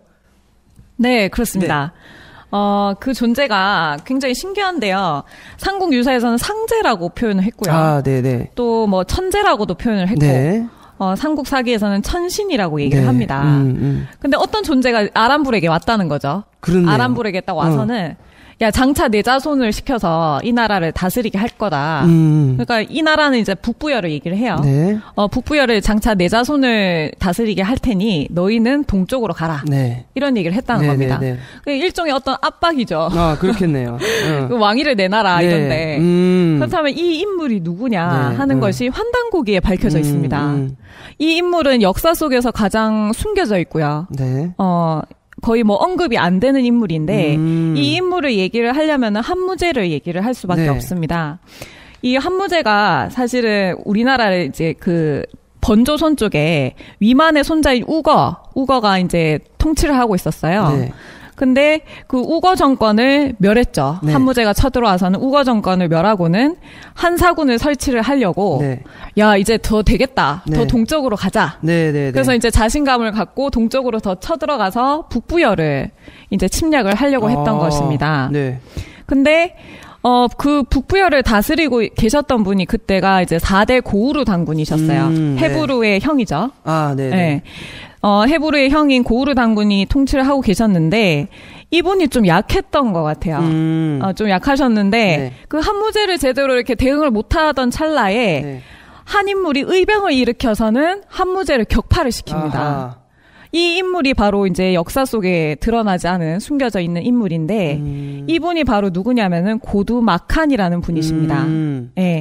네, 그렇습니다. 네. 어, 그 존재가 굉장히 신기한데요. 삼국유사에서는 상제라고 표현을 했고요. 아, 네네. 또 뭐 천제라고도 표현을 했고, 네. 어, 삼국사기에서는 천신이라고 얘기를 네. 합니다. 음, 음. 근데 어떤 존재가 아란불에게 왔다는 거죠. 그렇네요. 아란불에게 딱 와서는 어. 야, 장차 내 자손을 시켜서 이 나라를 다스리게 할 거다. 음. 그러니까 이 나라는 이제 북부여를 얘기를 해요. 네. 어, 북부여를 장차 내 자손을 다스리게 할 테니 너희는 동쪽으로 가라. 네. 이런 얘기를 했다는 네, 겁니다. 네, 네. 일종의 어떤 압박이죠. 아, 그렇겠네요. 어. 그 왕위를 내놔라 네. 이런데. 음. 그렇다면 이 인물이 누구냐 네. 하는 음. 것이 환단고기에 밝혀져 음, 있습니다. 음. 이 인물은 역사 속에서 가장 숨겨져 있고요. 네. 어, 거의 뭐 언급이 안 되는 인물인데 음. 이 인물을 얘기를 하려면 한무제를 얘기를 할 수밖에 네. 없습니다. 이 한무제가 사실은 우리나라를 이제 그 번조선 쪽에 위만의 손자인 우거, 우거가 이제 통치를 하고 있었어요. 네. 근데 그 우거 정권을 멸했죠. 네. 한무제가 쳐들어와서는 우거 정권을 멸하고는 한사군을 설치를 하려고 네. 야 이제 더 되겠다. 네. 더 동쪽으로 가자. 네, 네, 네. 그래서 이제 자신감을 갖고 동쪽으로 더 쳐들어가서 북부여를 이제 침략을 하려고 했던 아, 것입니다. 네. 근데 어, 그 북부여를 다스리고 계셨던 분이 그때가 이제 사 대 고우루 당군이셨어요. 음, 네. 헤브루의 형이죠. 아, 네, 네. 네. 어, 헤브루의 형인 고우루 당군이 통치를 하고 계셨는데 이분이 좀 약했던 것 같아요. 음. 어, 좀 약하셨는데 네. 그 한무제를 제대로 이렇게 대응을 못하던 찰나에 네. 한 인물이 의병을 일으켜서는 한무제를 격파를 시킵니다. 아하. 이 인물이 바로 이제 역사 속에 드러나지 않은 숨겨져 있는 인물인데 음. 이분이 바로 누구냐면은 고두 마칸이라는 분이십니다. 음. 예.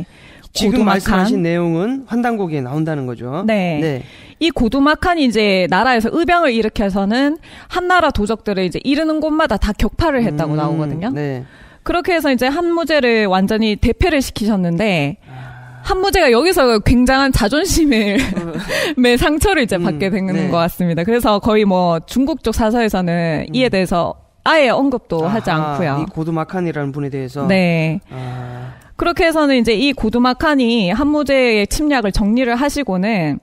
지금 고두막한. 말씀하신 내용은 환단고기에 나온다는 거죠. 네. 네. 이 고두막한이 이제 나라에서 의병을 일으켜서는 한나라 도적들을 이제 이르는 곳마다 다 격파를 했다고 음, 나오거든요. 네. 그렇게 해서 이제 한무제를 완전히 대패를 시키셨는데 한무제가 여기서 굉장한 자존심을 매 상처를 이제 받게 음, 되는 네. 것 같습니다. 그래서 거의 뭐 중국 쪽 사서에서는 음. 이에 대해서 아예 언급도 아하, 하지 않고요. 이 고두막한이라는 분에 대해서. 네. 아, 그렇게 해서는 이제 이 고두막한이 한무제의 침략을 정리를 하시고는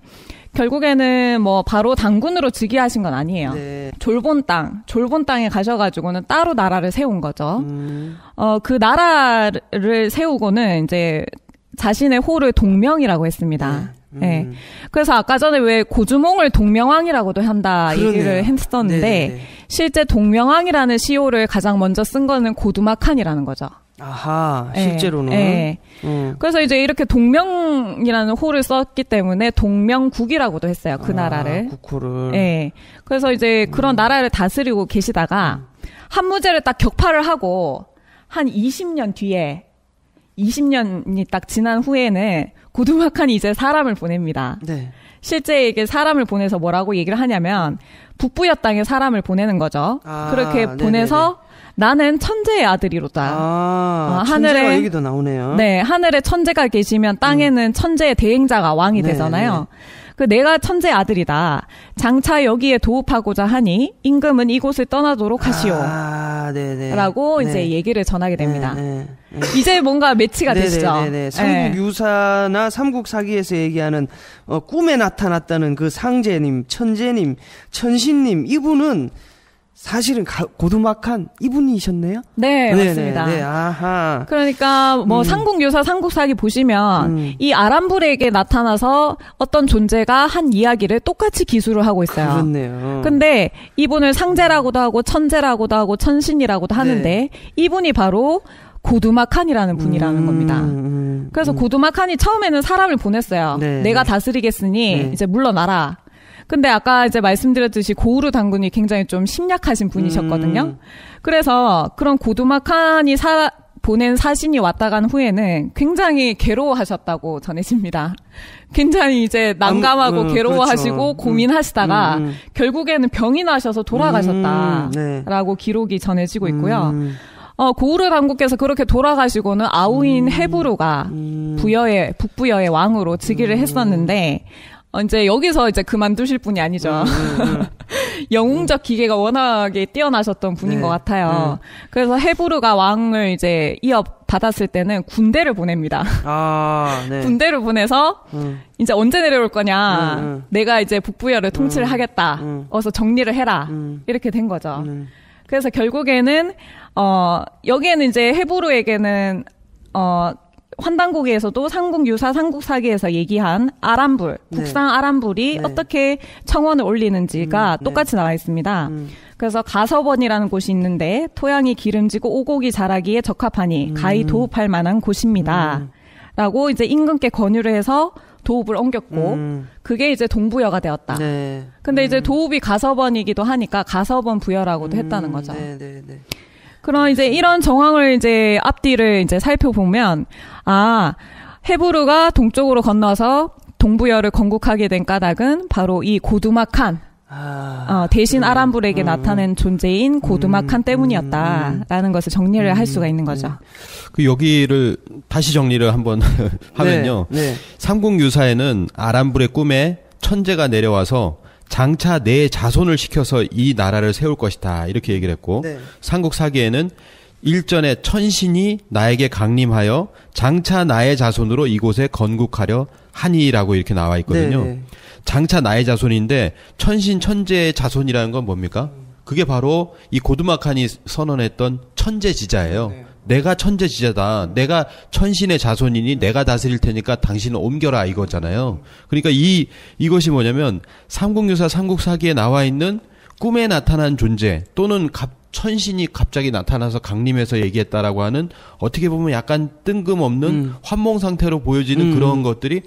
결국에는 뭐 바로 당군으로 즉위하신 건 아니에요. 네. 졸본 땅, 졸본 땅에 가셔가지고는 따로 나라를 세운 거죠. 음, 어, 그 나라를 세우고는 이제 자신의 호를 동명이라고 했습니다. 음. 네. 그래서 아까 전에 왜 고주몽을 동명왕이라고도 한다 그러네요. 얘기를 했었는데 네네네. 실제 동명왕이라는 시호를 가장 먼저 쓴 거는 고두막한이라는 거죠. 아하, 네. 실제로는. 네. 음. 그래서 이제 이렇게 동명이라는 호를 썼기 때문에 동명국이라고도 했어요. 그 아, 나라를. 국호를. 네. 그래서 이제 그런 음. 나라를 다스리고 계시다가 한무제를 딱 격파를 하고 한 이십 년 뒤에 이십 년이 딱 지난 후에는 고두막한이 이제 사람을 보냅니다. 네. 실제 이게 사람을 보내서 뭐라고 얘기를 하냐면 북부여 땅에 사람을 보내는 거죠. 아, 그렇게 네네네. 보내서 나는 천재의 아들이로다. 아, 어, 천재가 하늘에- 얘기도 나오네요. 네, 하늘에 천재가 계시면 땅에는 천재의 대행자가 왕이 네, 되잖아요. 그 내가 천재의 아들이다. 장차 여기에 도읍하고자 하니 임금은 이곳을 떠나도록 하시오. 아, 네네. 라고 네. 이제 얘기를 전하게 됩니다. 네, 네, 네. 이제 뭔가 매치가 되시죠. 네네네. 삼국 유사나 삼국 사기에서 얘기하는 어, 꿈에 나타났다는 그 상제님, 천재님, 천신님 이분은 사실은 가, 고두막한 이분이셨네요. 네, 네네, 맞습니다. 네, 아하. 그러니까 뭐 음. 삼국유사 삼국사기 보시면 음. 이 아람불에게 나타나서 어떤 존재가 한 이야기를 똑같이 기술을 하고 있어요. 그렇네요. 근데 이분을 상제라고도 하고 천재라고도 하고 천신이라고도 하는데 네. 이분이 바로 고두막한이라는 분이라는 음, 겁니다. 음, 그래서 음. 고두막한이 처음에는 사람을 보냈어요. 네, 내가 네. 다스리겠으니 네. 이제 물러나라. 근데 아까 이제 말씀드렸듯이 고우르 당군이 굉장히 좀 심약하신 분이셨거든요. 음. 그래서 그런 고두막한이 사, 보낸 사신이 왔다 간 후에는 굉장히 괴로워하셨다고 전해집니다. 굉장히 이제 난감하고 음, 음, 괴로워하시고 그렇죠. 고민하시다가 음, 음. 결국에는 병이 나셔서 돌아가셨다라고 음, 네. 기록이 전해지고 있고요. 음, 어, 고우르 당국께서 그렇게 돌아가시고는 아우인 헤부루가 음. 부여의 북부여의 왕으로 즉위를 했었는데 어, 이제 여기서 이제 그만두실 분이 아니죠. 음, 영웅적 기계가 워낙에 뛰어나셨던 분인 네, 것 같아요. 그래서 헤부르가 왕을 이제 이어받았을 때는 군대를 보냅니다. 아, 네. 군대를 보내서 음, 이제 언제 내려올 거냐. 음, 음. 내가 이제 북부여를 통치를 하겠다. 음. 어서 정리를 해라. 음. 이렇게 된 거죠. 음. 그래서 결국에는 어 여기에는 이제 헤부르에게는 어 환단고기에서도 삼국유사 삼국사기에서 얘기한 아람불, 네. 북상 아람불이 네. 어떻게 청원을 올리는지가 음, 네. 똑같이 나와 있습니다. 음. 그래서 가서번이라는 곳이 있는데 토양이 기름지고 오곡이 자라기에 적합하니 가히 도읍할 만한 곳입니다. 음. 라고 이제 임금께 권유를 해서 도읍을 옮겼고 음. 그게 이제 동부여가 되었다. 네. 근데 이제 도읍이 가서번이기도 하니까 가서번 부여라고도 했다는 거죠. 네, 네, 네. 그럼 이제 이런 정황을 이제 앞뒤를 이제 살펴보면 아 헤부르가 동쪽으로 건너서 동부여를 건국하게 된 까닭은 바로 이 고두막한 아, 어, 대신 음, 아람불에게 음, 나타낸 존재인 고두막한 음, 때문이었다라는 것을 정리를 할 수가 있는 거죠. 그 여기를 다시 정리를 한번 하면요. 네, 네. 삼국유사에는 아람불의 꿈에 천재가 내려와서 장차 내 자손을 시켜서 이 나라를 세울 것이다 이렇게 얘기를 했고 네. 삼국사기에는 일전에 천신이 나에게 강림하여 장차 나의 자손으로 이곳에 건국하려 하니라고 이렇게 나와 있거든요. 네, 네. 장차 나의 자손인데 천신 천재의 자손이라는 건 뭡니까? 그게 바로 이 고두막한이 선언했던 천재지자예요. 네. 내가 천재지자다. 내가 천신의 자손이니 내가 다스릴 테니까 당신은 옮겨라 이거잖아요. 그러니까 이 이것이 뭐냐면 삼국유사 삼국사기에 나와 있는 꿈에 나타난 존재 또는 갑, 천신이 갑자기 나타나서 강림해서 얘기했다라고 하는 어떻게 보면 약간 뜬금없는 음. 환몽 상태로 보여지는 음. 그런 것들이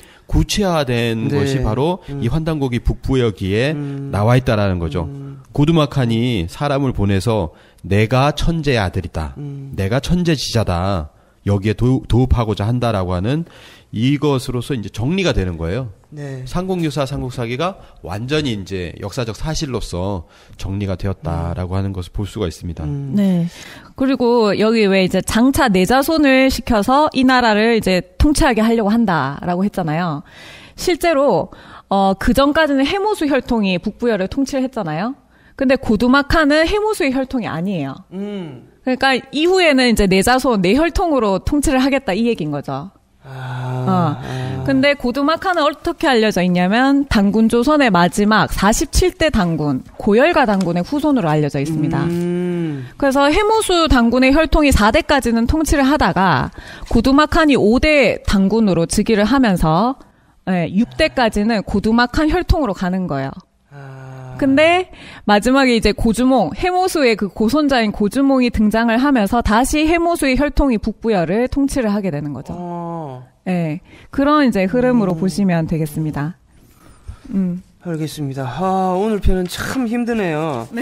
구체화된 네. 것이 바로 음. 이 환단고기 북부여기에 음. 나와 있다라는 거죠. 음. 고두막한이 사람을 보내서 내가 천재의 아들이다. 음. 내가 천재지자다. 여기에 도, 도읍하고자 한다라고 하는 이것으로서 이제 정리가 되는 거예요. 네. 삼국유사, 삼국사기가 완전히 이제 역사적 사실로서 정리가 되었다라고 음. 하는 것을 볼 수가 있습니다. 음. 네. 그리고 여기 왜 이제 장차 내자손을 시켜서 이 나라를 이제 통치하게 하려고 한다라고 했잖아요. 실제로 어, 그 전까지는 해모수 혈통이 북부여를 통치를 했잖아요. 근데 고두마카는 해모수의 혈통이 아니에요. 음. 그러니까 이후에는 이제 내자손, 내혈통으로 통치를 하겠다 이 얘기인 거죠. 아, 어. 근데 고두마카는 어떻게 알려져 있냐면 단군조선의 마지막 사십칠 대 단군, 고열가 단군의 후손으로 알려져 있습니다. 음. 그래서 해모수 단군의 혈통이 사 대까지는 통치를 하다가 고두마칸이 오 대 단군으로 즉위를 하면서 네, 육 대까지는 고두마칸 혈통으로 가는 거예요. 근데 마지막에 이제 고주몽, 해모수의 그 고손자인 고주몽이 등장을 하면서 다시 해모수의 혈통이 북부여를 통치를 하게 되는 거죠. 어. 네, 그런 이제 흐름으로 음. 보시면 되겠습니다. 음. 알겠습니다. 아, 오늘 편은 참 힘드네요. 네.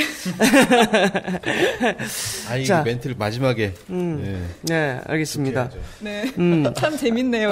아, 이 멘트를 마지막에. 음. 네. 네, 알겠습니다. 네. 음. 참 재밌네요.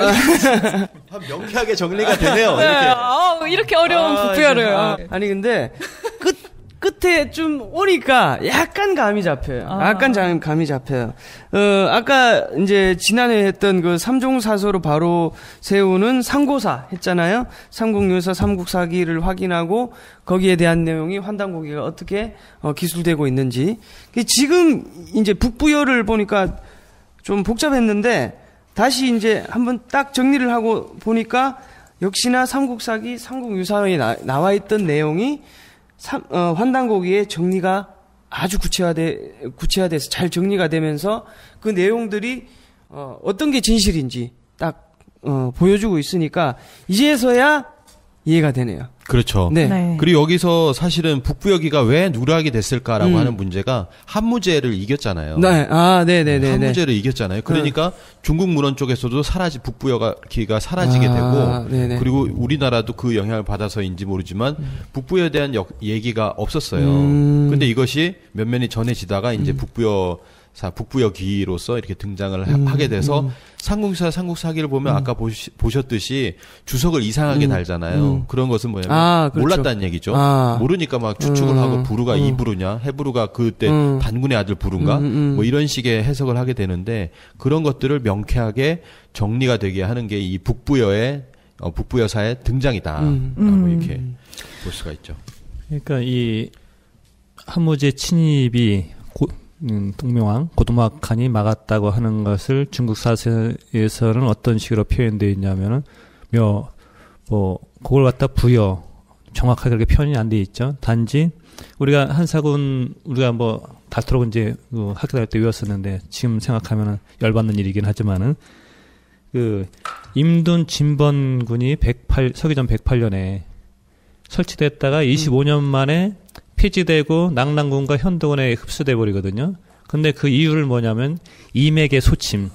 참 명쾌하게 정리가 되네요. 네. 이렇게. 아, 이렇게 어려운 아, 북부여를. 아, 아니, 근데, 끝, 끝에 좀 오니까 약간 감이 잡혀요. 아. 약간 감, 감이 잡혀요. 어, 아까 이제 지난해 했던 그 삼종사서로 바로 세우는 삼고사 했잖아요. 삼국유사, 삼국사기를 확인하고 거기에 대한 내용이 환단고기가 어떻게 어, 기술되고 있는지. 지금 이제 북부여를 보니까 좀 복잡했는데 다시 이제 한번 딱 정리를 하고 보니까 역시나 삼국사기, 삼국유사에 나, 나와 있던 내용이 삼, 어, 환단고기의 정리가 아주 구체화돼, 구체화돼서 잘 정리가 되면서 그 내용들이, 어, 어떤 게 진실인지 딱, 어, 보여주고 있으니까 이제서야 이해가 되네요. 그렇죠. 네. 네. 그리고 여기서 사실은 북부여기가 왜 누락이 됐을까라고 음. 하는 문제가 한무제를 이겼잖아요. 네, 아, 네네네. 한무제를 이겼잖아요. 그러니까 네. 중국 문헌 쪽에서도 사라지, 북부여기가 사라지게 아, 되고, 네네. 그리고 우리나라도 그 영향을 받아서인지 모르지만, 음. 북부여에 대한 역, 얘기가 없었어요. 음. 근데 이것이 몇면이 전해지다가 이제 음. 북부여, 사, 북부여기로서 이렇게 등장을 음, 하게 돼서 음. 삼국유사, 삼국사기를 보면 음. 아까 보시, 보셨듯이 주석을 이상하게 음, 달잖아요. 음. 그런 것은 뭐냐면 아, 그렇죠. 몰랐다는 얘기죠. 아. 모르니까 막 추측을 음, 하고 부르가 음. 이부르냐, 해부르가 그때 음. 단군의 아들 부른가, 음, 음. 뭐 이런 식의 해석을 하게 되는데 그런 것들을 명쾌하게 정리가 되게 하는 게 이 북부여의 어, 북부여사의 등장이다라고 음. 음. 이렇게 볼 수가 있죠. 그러니까 이 한무제 침입이 고, 음, 동명왕 고두마칸이 막았다고 하는 것을 중국 사서에서는 어떤 식으로 표현되어 있냐면은 뭐, 뭐 그걸 갖다 부여 정확하게 그렇게 표현이 안 돼 있죠. 단지 우리가 한사군 우리가 뭐 닳도록 이제 그 학교 다닐 때 외웠었는데 지금 생각하면은 열받는 일이긴 하지만은 그 임둔 진번군이 백팔 서기전 백팔 년에 설치됐다가 이십오 년 만에 폐지되고 낙랑군과 현도군에 흡수돼 버리거든요. 근데 그 이유를 뭐냐면 이맥의 소침.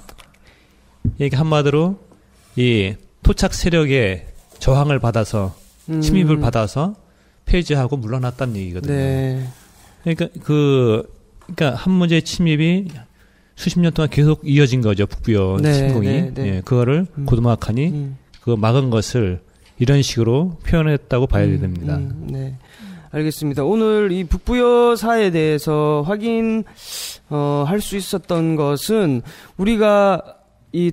이게 한마디로 이 토착 세력의 저항을 받아서 음. 침입을 받아서 폐지하고 물러났다는 얘기거든요. 네. 그러니까 그 그러니까 한무제 침입이 수십 년 동안 계속 이어진 거죠. 북부여 네, 침공이. 네, 네. 예, 그거를 음. 고두마칸이 음. 그 막은 것을 이런 식으로 표현했다고 봐야 음, 됩니다. 음, 네. 알겠습니다. 오늘 이 북부여사에 대해서 확인, 어, 할 수 있었던 것은 우리가 이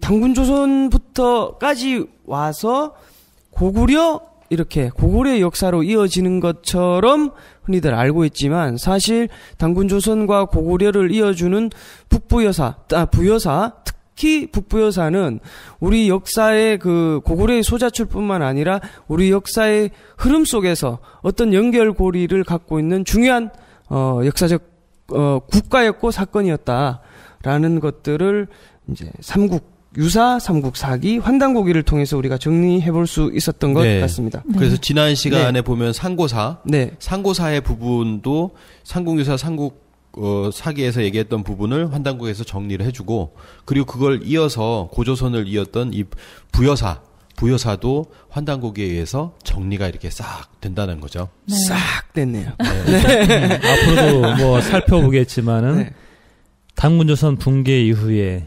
단군조선부터까지 와서 고구려, 이렇게 고구려의 역사로 이어지는 것처럼 흔히들 알고 있지만 사실 단군조선과 고구려를 이어주는 북부여사, 아, 부여사, 특히 북부여사는 우리 역사의 그 고구려의 소자출뿐만 아니라 우리 역사의 흐름 속에서 어떤 연결고리를 갖고 있는 중요한 어 역사적 어 국가였고 사건이었다라는 것들을 이제 삼국 유사, 삼국사기, 환단고기를 통해서 우리가 정리해 볼 수 있었던 것 네. 같습니다. 네. 그래서 지난 시간에 네. 보면 상고사, 네. 상고사의 부분도 삼국유사, 삼국 어, 사기에서 얘기했던 부분을 환단국에서 정리를 해주고, 그리고 그걸 이어서 고조선을 이었던 이 부여사, 부여사도 환단국에 의해서 정리가 이렇게 싹 된다는 거죠. 네. 싹 됐네요. 네. 네. 앞으로도 뭐 살펴보겠지만은 네. 단군조선 붕괴 이후에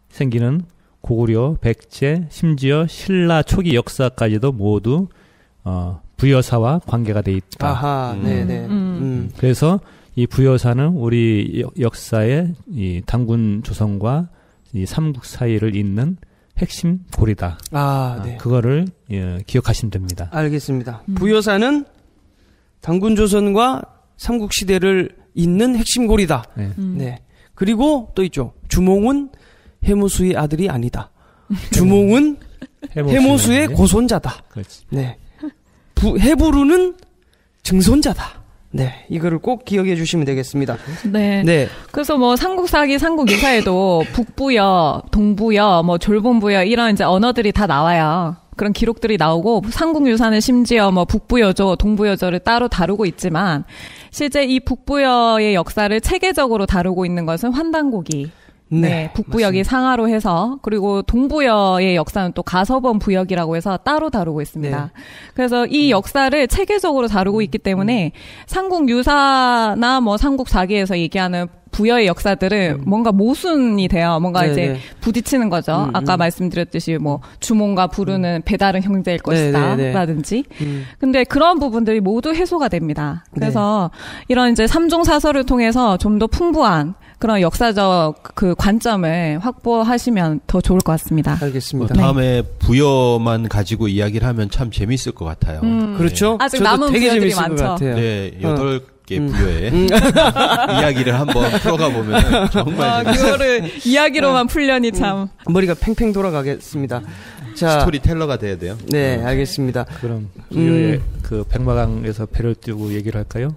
생기는 고구려, 백제, 심지어 신라 초기 역사까지도 모두 어, 부여사와 관계가 돼 있다. 아하, 음. 네네. 음. 음. 그래서 이 부여사는 우리 역사의 이 단군 조선과 이 삼국 사이를 잇는 핵심 고리다. 아, 네. 아, 그거를 예, 기억하시면 됩니다. 알겠습니다. 음. 부여사는 단군조선과 삼국시대를 잇는 핵심고리다. 네. 음. 네. 그리고 또 있죠. 주몽은 해모수의 아들이 아니다. 주몽은 해모수의 네. 고손자다. 그렇지. 네. 부, 해부루는 증손자다. 네. 이거를 꼭 기억해 주시면 되겠습니다. 네. 네. 그래서 뭐 삼국사기, 삼국유사에도 북부여, 동부여, 뭐 졸본부여 이런 이제 언어들이 다 나와요. 그런 기록들이 나오고 삼국유사는 심지어 뭐 북부여조, 동부여조를 따로 다루고 있지만 실제 이 북부여의 역사를 체계적으로 다루고 있는 것은 환단고기. 네, 네, 북부역이 맞습니다. 상하로 해서 그리고 동부여의 역사는 또 가서번 부역이라고 해서 따로 다루고 있습니다. 네. 그래서 이 역사를 체계적으로 다루고 있기 때문에 삼국유사나 뭐 삼국사기에서 얘기하는 부여의 역사들은 뭔가 모순이 돼요. 뭔가 네, 이제 네. 부딪히는 거죠. 음, 아까 음. 말씀드렸듯이 뭐 주몽과 부르는 배다른 형제일 것이다 네, 네. 라든지. 음. 근데 그런 부분들이 모두 해소가 됩니다. 그래서 이런 이제 삼종 사설을 통해서 좀 더 풍부한 그런 역사적 그 관점을 확보하시면 더 좋을 것 같습니다. 뭐 알겠습니다. 다음에 부여만 가지고 이야기를 하면 참 재밌을 것 같아요. 음. 그렇죠. 아직 저도 남은 되게 부여들이 재밌을 것 많죠. 같아요. 네, 여덟 개 음. 부여의 이야기를 한번 풀어가 보면 정말 아, 재밌어요. 그거를 이야기로만 풀려니 참. 머리가 팽팽 돌아가겠습니다. 자, 스토리텔러가 돼야 돼요. 네, 알겠습니다. 그럼 부여의 음. 그 백마강에서 배를 띄고 얘기를 할까요?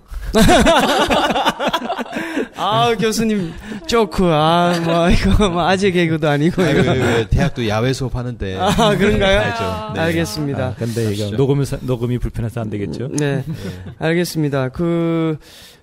아, 교수님 조크. 아, 뭐 이거 뭐 아재 개그도 아니고 아유, 이거. 왜 대학도 야외 수업 하는데. 아, 그런가요? 알죠. 네. 알겠습니다. 아, 근데 이거 녹음이 녹음이 불편해서 안 되겠죠? 네, 알겠습니다. 그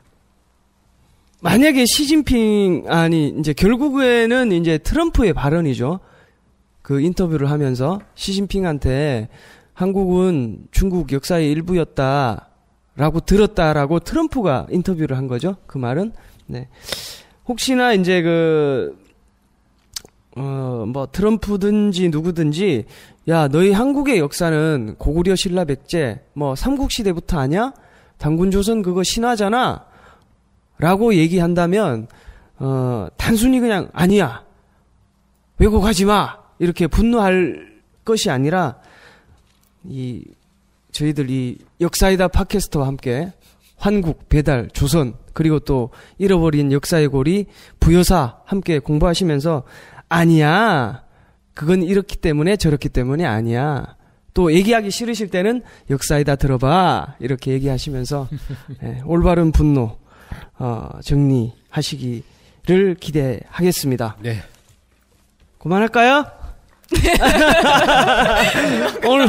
만약에 시진핑 아니 이제 결국에는 이제 트럼프의 발언이죠. 그 인터뷰를 하면서 시진핑한테 한국은 중국 역사의 일부였다라고 들었다라고 트럼프가 인터뷰를 한 거죠. 그 말은 네. 혹시나 이제 그 어, 뭐 트럼프든지 누구든지 야, 너희 한국의 역사는 고구려, 신라, 백제 뭐 삼국시대부터 아냐? 단군조선 그거 신화잖아. 라고 얘기한다면 어, 단순히 그냥 아니야. 왜곡하지 마. 이렇게 분노할 것이 아니라 이 저희들 이 역사이다 팟캐스트와 함께 환국, 배달, 조선 그리고 또 잃어버린 역사의 고리 부여사 함께 공부하시면서 아니야. 그건 이렇기 때문에 저렇기 때문에 아니야. 또 얘기하기 싫으실 때는 역사이다 들어봐. 이렇게 얘기하시면서 네, 올바른 분노 어, 정리하시기를 기대하겠습니다. 네. 그만할까요? 오늘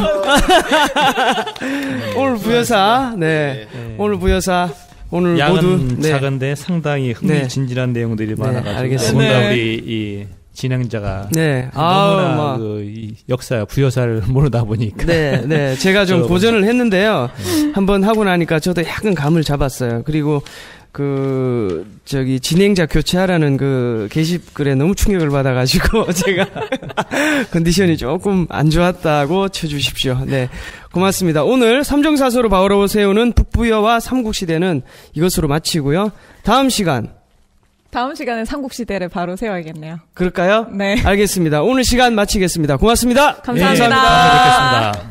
오늘 부여사 네. 네. 오늘 부여사 오늘 양은 모두 네. 작은데 상당히 흥미진진한 내용들이 네, 많아가지고 알겠습니다. 더군다나 네. 우리 이 진행자가 네. 너무나 아우, 막. 그 이 역사 부여사를 모르다 보니까 네, 네. 제가 좀 저- 고전을 했는데요. 한번 하고 나니까 저도 약간 감을 잡았어요. 그리고 그 저기 진행자 교체하라는 그 게시글에 너무 충격을 받아가지고 제가 컨디션이 조금 안 좋았다고 쳐주십시오. 네, 고맙습니다. 오늘 삼종사서로 바로 세우는 북부여와 삼국시대는 이것으로 마치고요. 다음 시간 다음 시간에 삼국시대를 바로 세워야겠네요. 그럴까요? 네. 알겠습니다. 오늘 시간 마치겠습니다. 고맙습니다. 감사합니다. 네, 감사합니다.